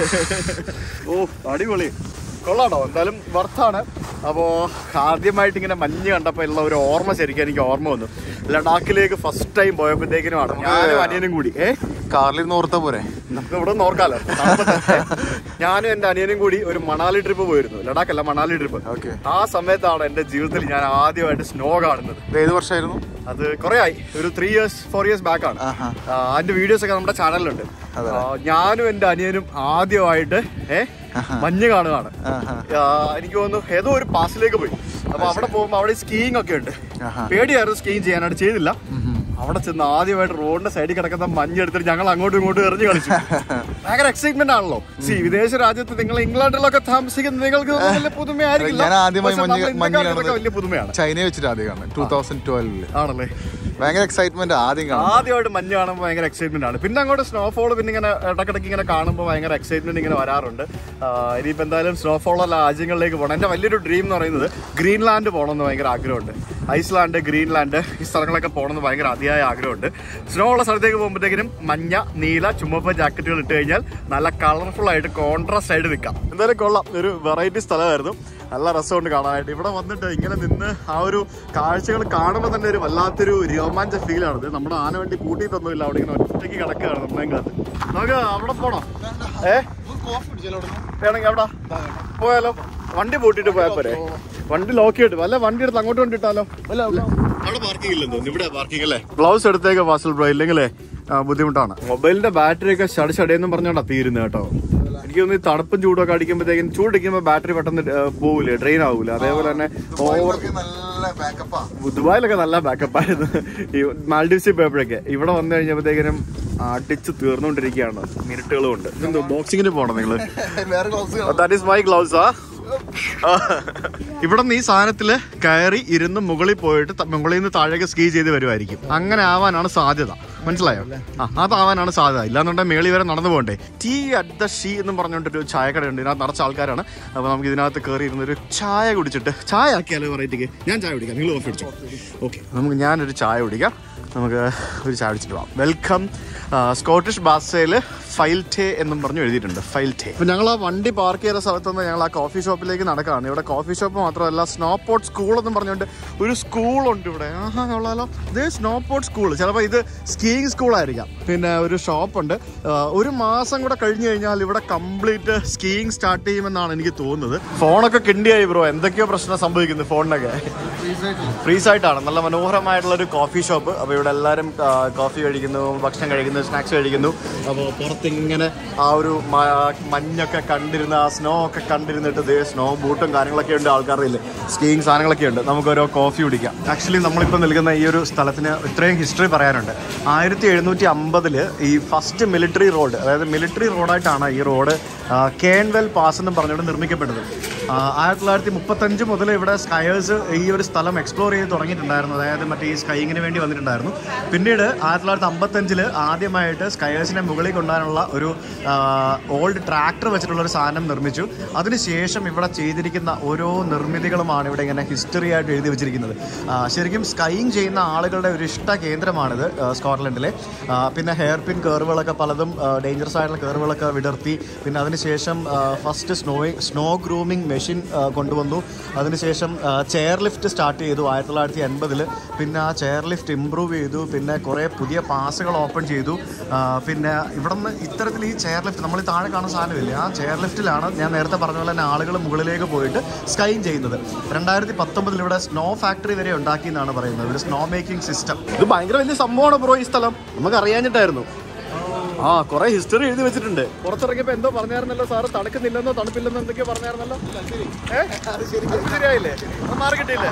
A: ഓ അടിപൊളി, കൊള്ളാട്ടോ. എന്തായാലും വർത്താണ്. അപ്പോൾ ആദ്യമായിട്ട് ഇങ്ങനെ മഞ്ഞ് കണ്ടപ്പോൾ ഉള്ള ഒരു ഓർമ്മ ശരിക്കും എനിക്ക് ഓർമ്മ വന്നു. ലഡാക്കിലേക്ക് ഫസ്റ്റ് ടൈം പോയപ്പോഴത്തേക്കിനുമാണ് ഞാനും അനിയനും കൂടി. ഏ
B: കാറിൽ ഓർത്ത പോരെ,
A: നമുക്ക് ഇവിടെ നോർക്കാലോ. ഞാനും എൻ്റെ അനിയനും കൂടി ഒരു മണാലി ട്രിപ്പ് പോയിരുന്നു. ലഡാക്കല്ല, മണാലി ട്രിപ്പ്. ആ സമയത്താണ് എൻ്റെ ജീവിതത്തിൽ ഞാൻ ആദ്യമായിട്ട് സ്നോ കാണുന്നത്.
B: ഏത് വർഷമായിരുന്നു
A: അത്? കുറെ ആയി, ഒരു three years four years back ആണ്. അതിന്റെ വീഡിയോസ് ഒക്കെ നമ്മുടെ ചാനലിലുണ്ട്. ഞാനും എൻ്റെ അനിയനും ആദ്യമായിട്ട് ഏഹ് മഞ്ഞ് കാണുകയാണ്. എനിക്ക് തോന്നുന്നു ഏതോ ഒരു പാസിലേക്ക് പോയി. അപ്പൊ അവിടെ പോകുമ്പോ അവിടെ സ്കീയിങ് ഒക്കെ ഉണ്ട്. പേടിയായിരുന്നു സ്കീയിങ് ചെയ്യാനായിട്ട്, ചെയ്തില്ല. അവിടെ ചെന്ന് ആദ്യമായിട്ട് റോഡിന്റെ സൈഡിൽ കിടക്കുന്ന മഞ്ഞ് എടുത്തിട്ട് ഞങ്ങൾ അങ്ങോട്ടും ഇങ്ങോട്ടും എറിഞ്ഞു കളിച്ചു. ഭയങ്കര എക്സൈറ്റ്മെന്റ് ആണല്ലോ. സി വിദേശ രാജ്യത്ത് നിങ്ങൾ ഇംഗ്ലണ്ടിലൊക്കെ താമസിക്കുന്ന നിങ്ങൾക്ക് വലിയ പുതുമയായിരിക്കില്ല. വലിയ പുതുമയാണ്.
B: ചൈനയെ വെച്ചിട്ട് ആദ്യം കാണാൻ ടൂ തൗസൻഡ് ട്വൽവില്
A: ആണല്ലേ.
B: ഭയങ്കര എക്സൈറ്റ്മെന്റ് ആദ്യം കാണാം.
A: ആദ്യമായിട്ട് മഞ്ഞ് കാണുമ്പോൾ ഭയങ്കര എക്സൈറ്റ്മെന്റ് ആണ്. പിന്നെ അങ്ങോട്ട് സ്നോഫോൾ പിന്നെ ഇങ്ങനെ ഇടക്കിടയ്ക്ക് ഇങ്ങനെ കാണുമ്പോൾ ഭയങ്കര എക്സൈറ്റ്മെന്റ് ഇങ്ങനെ വരാറുണ്ട്. ഇനിയിപ്പോൾ എന്തായാലും സ്നോഫോൾ ഉള്ള രാജ്യങ്ങളിലേക്ക് പോകണം. എൻ്റെ വലിയൊരു ഡ്രീം എന്ന് പറയുന്നത് ഗ്രീൻലാൻഡ് പോകണമെന്ന് ഭയങ്കര ആഗ്രഹമുണ്ട്. ഐസ്ലാൻഡ്, ഗ്രീൻലാൻഡ് ഈ സ്ഥലങ്ങളൊക്കെ പോകണമെന്ന് ഭയങ്കര അതിയായ ആഗ്രഹമുണ്ട്. സ്നോ ഉള്ള സ്ഥലത്തേക്ക് പോകുമ്പോഴത്തേക്കിനും മഞ്ഞ, നീല, ചുമപ്പ് ജാക്കറ്റുകൾ ഇട്ട് കഴിഞ്ഞാൽ നല്ല കളർഫുൾ ആയിട്ട് കോൺട്രാസ്റ്റ് ആയിട്ട് നിൽക്കാം. എന്തായാലും കൊള്ളാം, ഒരു വെറൈറ്റി സ്ഥലമായിരുന്നു. നല്ല രസമുണ്ട് കാണാനായിട്ട്. ഇവിടെ വന്നിട്ട് ഇങ്ങനെ നിന്ന് ആ ഒരു കാഴ്ചകൾ കാണുമ്പോൾ തന്നെ ഒരു വല്ലാത്തൊരു രോമാഞ്ച ഫീലാണിത്. നമ്മുടെ ആന വണ്ടി കൂട്ടിയിട്ടൊന്നുമില്ല, അവിടെ ഇങ്ങനെ ഒറ്റയ്ക്ക് കിടക്കുകയാണ് നമ്മളെങ്ങാത്ത്. നമുക്ക് അവിടെ പോണം. ഏ വേണമെങ്കിൽ അവിടെ പോയാലോ? വണ്ടി പൂട്ടിട്ട് പോയാൽ പോരെ? വണ്ടി ലോക്ക് ചെയ്തിട്ട് വല്ല വണ്ടി എടുത്ത് അങ്ങോട്ട് കൊണ്ടിട്ടാലോ? അവിടെ പാർക്കിംഗ് ഇല്ലെന്ന് തോന്നുന്നു. ഇവിടെ പാർക്കിംഗ് അല്ലേ? ഗ്ലൗസ് എടുത്തേക്ക് ഫാസിൽ ബ്രോ, ഇല്ലെങ്കിലേ ബുദ്ധിമുട്ടാണ്. മൊബൈലിന്റെ ബാറ്ററി ഒക്കെ ഷടി ഷടിയെന്നും പറഞ്ഞോണ്ടാ തീരുന്നത് കേട്ടോ. എനിക്ക് തോന്നുന്നു ഈ തണുപ്പും ചൂടൊക്കെ അടിക്കുമ്പോഴത്തേക്കും, ചൂടിക്കുമ്പോൾ ബാറ്ററി പെട്ടെന്ന് പോവില്ലേ, ഡ്രെയിൻ ആവൂല. അതേപോലെ തന്നെ ഓവർ ദുബായിലൊക്കെ നല്ല ബാക്കപ്പായിരുന്നു. ഈ മാൽഡീവ്സിൽ പോയപ്പോഴൊക്കെ ഇവിടെ വന്നു കഴിഞ്ഞപ്പോഴത്തേക്കിനും അടിച്ച് തീർന്നുകൊണ്ടിരിക്കുകയാണ്. മിനിറ്റുകളും ഉണ്ട്. ഇതെന്തോ ബോക്സിങ്ങിന് പോകണം നിങ്ങള്? That is my gloves. ആ ഇവിടെ നിന്ന് ഈ സാധനത്തില് കയറി ഇരുന്ന് മുകളിൽ പോയിട്ട് മുകളിൽ നിന്ന് താഴേക്ക് സ്കീ ചെയ്ത് വരുമായിരിക്കും. അങ്ങനെ ആവാനാണ് സാധ്യത. മനസ്സിലായോ? ആ അതാവാനാണ് സാധ്യത. ഇല്ലാന്നുണ്ടെങ്കിൽ മേളി വരെ നടന്നു പോകണ്ടേ. ടീ അറ്റ് ദ ഷീ എന്നും പറഞ്ഞുകൊണ്ടൊരു ചായക്കടയുണ്ട്. ഇതിനകത്ത് നിറച്ച ആൾക്കാരാണ്. അപ്പോൾ നമുക്ക് ഇതിനകത്ത് കയറി ഇരുന്നൊരു ചായ കുടിച്ചിട്ട്, ചായ ആക്കിയാലോ വെറൈറ്റിക്ക്? ഞാൻ ചായ കുടിക്കാം, നിങ്ങൾ ഓഫ് അടിച്ചോ. ഓക്കെ, നമുക്ക് ഞാനൊരു ചായ കുടിക്കാം. നമുക്ക് ഒരു ചായ കുടിച്ചിട്ട് പോകാം. വെൽക്കം സ്കോട്ടിഷ് ബാസയിൽ ഫൈൽറ്റേ എന്നും പറഞ്ഞു എഴുതിയിട്ടുണ്ട്. ഫൈൽറ്റേ. അപ്പോൾ ഞങ്ങൾ ആ വണ്ടി പാർക്ക് ചെയ്ത സ്ഥലത്ത് നിന്ന് ഞങ്ങൾ ആ കോഫി ഷോപ്പിലേക്ക് നടക്കുകയാണ്. ഇവിടെ കോഫി ഷോപ്പ് മാത്രമല്ല, സ്നോപോർട്ട് സ്കൂൾ എന്നും പറഞ്ഞുകൊണ്ട് ഒരു സ്കൂളുണ്ട് ഇവിടെ. ആഹാ കൊള്ളാലോ. ഇത് സ്നോപോർട്ട് സ്കൂൾ. ചിലപ്പോൾ ഇത് സ്കീയിങ് സ്കൂളായിരിക്കാം. പിന്നെ ഒരു ഷോപ്പുണ്ട്. ഒരു മാസം കൂടെ കഴിഞ്ഞ് കഴിഞ്ഞാൽ ഇവിടെ കംപ്ലീറ്റ് സ്കീയിങ് സ്റ്റാർട്ട് ചെയ്യുമെന്നാണ് എനിക്ക് തോന്നുന്നത്. ഫോണൊക്കെ കിണ്ടിയായി ബ്രോ, എന്തൊക്കെയോ പ്രശ്നം സംഭവിക്കുന്നു ഫോണിനൊക്കെ. ഫ്രീസ് ആയിട്ടാണ്. നല്ല മനോഹരമായിട്ടുള്ള ഒരു കോഫി ഷോപ്പ്. അപ്പോൾ ഇവിടെ എല്ലാവരും കോഫി കഴിക്കുന്നു, ഭക്ഷണം കഴിക്കുന്നു, സ്നാക്സ് കഴിക്കുന്നു. അപ്പോൾ പുറത്തിങ്ങനെ ആ ഒരു മഞ്ഞൊക്കെ കണ്ടിരുന്ന, ആ സ്നോ ഒക്കെ കണ്ടിരുന്നിട്ട് ദേ സ്നോ ബൂട്ടും കാര്യങ്ങളൊക്കെ ഉണ്ട്. ആൾക്കാരില്ലേ സ്കീയിങ് സാധനങ്ങളൊക്കെ ഉണ്ട്. നമുക്കൊരു കോഫി കുടിക്കാം. ആക്ച്വലി നമ്മളിപ്പോൾ നിൽക്കുന്ന ഈ ഒരു സ്ഥലത്തിന് ഇത്രയും ഹിസ്റ്ററി പറയാനുണ്ട്. ആയിരത്തി എഴുന്നൂറ്റി അമ്പതിൽ ഈ ഫസ്റ്റ് മിലിറ്ററി റോഡ്, അതായത് മിലിറ്ററി റോഡായിട്ടാണ് ഈ റോഡ് കേൺവെൽ പാസ് എന്ന് പറഞ്ഞുകൊണ്ട് നിർമ്മിക്കപ്പെട്ടത്. ആയിരത്തി തൊള്ളായിരത്തി മുപ്പത്തഞ്ച് മുതൽ ഇവിടെ സ്കയേഴ്സ് ഈ ഒരു സ്ഥലം എക്സ്പ്ലോർ ചെയ്ത് തുടങ്ങിയിട്ടുണ്ടായിരുന്നു. അതായത് മറ്റേ ഈ സ്കൈയിങ്ങിന് വേണ്ടി വന്നിട്ടുണ്ടായിരുന്നു. പിന്നീട് ആയിരത്തി തൊള്ളായിരത്തി അമ്പത്തഞ്ചിൽ ആദ്യമായിട്ട് സ്കയേഴ്സിനെ മുകളിൽ കൊണ്ടുവരാനുള്ള ഒരു ഓൾഡ് ട്രാക്ടർ വെച്ചിട്ടുള്ള ഒരു സാധനം നിർമ്മിച്ചു. അതിനുശേഷം ഇവിടെ ചെയ്തിരിക്കുന്ന ഓരോ നിർമ്മിതികളുമാണ് ഇവിടെ ഇങ്ങനെ ഹിസ്റ്ററി ആയിട്ട് എഴുതി വെച്ചിരിക്കുന്നത്. ശരിക്കും സ്കൈയിങ് ചെയ്യുന്ന ആളുകളുടെ ഒരു ഇഷ്ട കേന്ദ്രമാണിത് സ്കോട്ട്ലൻഡിലെ. പിന്നെ ഹെയർ പിൻ കർവുകളൊക്കെ പലതും ഡേഞ്ചറസ് ആയിട്ടുള്ള കർവുകളൊക്കെ വിടർത്തി. പിന്നെ അതിനുശേഷം first snowing snow grooming machine കൊണ്ടുവന്നു. അതിനുശേഷം ചെയർ ലിഫ്റ്റ് സ്റ്റാർട്ട് ചെയ്തു ആയിരത്തി തൊള്ളായിരത്തി എൺപതിൽ. പിന്നെ ആ ചെയർ ലിഫ്റ്റ് ഇമ്പ്രൂവ് ചെയ്തു. പിന്നെ കുറേ പുതിയ പാസുകൾ ഓപ്പൺ ചെയ്തു. പിന്നെ ഇവിടെ നിന്ന് ഇത്തരത്തിൽ ഈ ചെയർ ലിഫ്റ്റ്, നമ്മൾ ഈ താഴെ കാണുന്ന സാധനമില്ലേ, ആ ചെയർ ലിഫ്റ്റിലാണ് ഞാൻ നേരത്തെ പറഞ്ഞ പോലെ തന്നെ ആളുകൾ മുകളിലേക്ക് പോയിട്ട് സ്കൈങ് ചെയ്യുന്നത്. രണ്ടായിരത്തി പത്തൊമ്പതിൽ ഇവിടെ സ്നോ ഫാക്ടറി വരെ ഉണ്ടാക്കി എന്നാണ് പറയുന്നത്, ഒരു സ്നോ മേക്കിംഗ് സിസ്റ്റം. ഇത് ഭയങ്കര വലിയ സംഭവമാണ് ബ്രോ ഈ സ്ഥലം. നമുക്ക് അറിയാഞ്ഞിട്ടായിരുന്നു. ആ കുറെ ഹിസ്റ്ററി എഴുതി വെച്ചിട്ടുണ്ട്. പുറത്തിറങ്ങിയപ്പോ എന്തോ പറഞ്ഞായിരുന്നല്ലോ സാറ്, തണുക്കുന്നില്ലെന്നോ തണുപ്പില്ലെന്നോ എന്തൊക്കെയോ പറഞ്ഞായിരുന്നല്ലോ. ശരിയായില്ലേ? മാറി കിട്ടിയില്ലേ?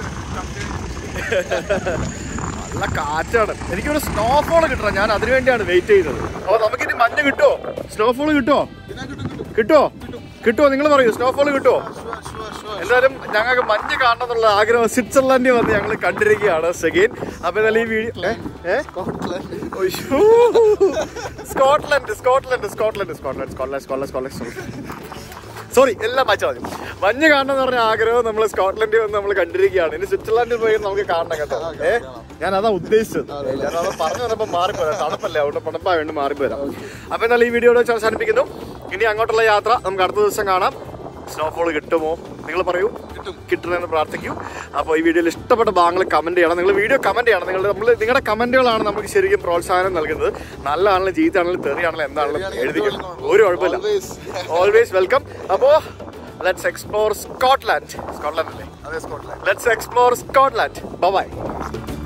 A: നല്ല കാറ്റാണ്. എനിക്കൊരു സ്നോഫോൾ കിട്ടണം, ഞാൻ അതിനു വേണ്ടിയാണ് വെയിറ്റ് ചെയ്യുന്നത്. അപ്പൊ നമുക്കിനി മഞ്ഞ് കിട്ടുമോ? സ്നോഫോൾ കിട്ടുമോ? കിട്ടുമോ? കിട്ടുമോ? നിങ്ങൾ പറയൂ, സ്നോഫോൾ കിട്ടുമോ? എന്തായാലും ഞങ്ങൾക്ക് മഞ്ഞ് കാണണം എന്നുള്ള ആഗ്രഹം സ്വിറ്റ്സർലൻഡിൽ വന്ന് ഞങ്ങൾ കണ്ടിരിക്കുകയാണ് സെഗെയിൻ. അപ്പൊ എന്തായാലും ഈ video Scotland Scotland Scotland Scotland Scotland Scotland Scotland sorry എല്ലാം മാറ്റാ മതി. മഞ്ഞ് കാണണം എന്ന് പറഞ്ഞ ആഗ്രഹം നമ്മൾ സ്കോട്ട്ലൻഡിൽ വന്ന് നമ്മൾ കണ്ടിരിക്കുകയാണ്. ഇനി സ്വിറ്റ്സർലൻഡിൽ പോയി നമുക്ക് കാണണം കേട്ടോ. ഏഹ് ഞാൻ അതാ ഉദ്ദേശിച്ചത്. ഞാനത് പറഞ്ഞു വന്നപ്പോൾ മാറിപ്പോരാം, തണുപ്പല്ലേ, അതുകൊണ്ട് പണപ്പായ വേണ്ടി മാറിപ്പോരാം. അപ്പൊ എന്നാലും ഈ വീഡിയോ വെച്ച് അവസാനിപ്പിക്കുന്നു. ഇനി അങ്ങോട്ടുള്ള യാത്ര നമുക്ക് അടുത്ത ദിവസം കാണാം. സ്നോഫോൾ കിട്ടുമോ നിങ്ങൾ പറയൂ, കിട്ടണമെന്ന് പ്രാർത്ഥിക്കൂ. അപ്പോൾ ഈ വീഡിയോയിൽ ഇഷ്ടപ്പെട്ട ഭാഗങ്ങൾ കമന്റ് ചെയ്യണം. നിങ്ങൾ വീഡിയോ കമന്റ് ചെയ്യണം. നിങ്ങൾ നമ്മൾ നിങ്ങളുടെ കമന്റുകളാണ് നമുക്ക് ശരിക്കും പ്രോത്സാഹനം നൽകുന്നത്. നല്ലതാണെങ്കിലും ചീത്തയാണെങ്കിലും തെറിയാണെങ്കിലും എന്താണെങ്കിലും എഴുതിക്കും, ഒരു കുഴപ്പമില്ല. Always welcome. അപ്പോൾ ലെറ്റ്സ് എക്സ്പ്ലോർ സ്കോട്ട്ലാൻഡ്. സ്കോട്ട്ലാൻഡ് അല്ലേ? അതെ, Scotland. Let's explore Scotland. Bye by.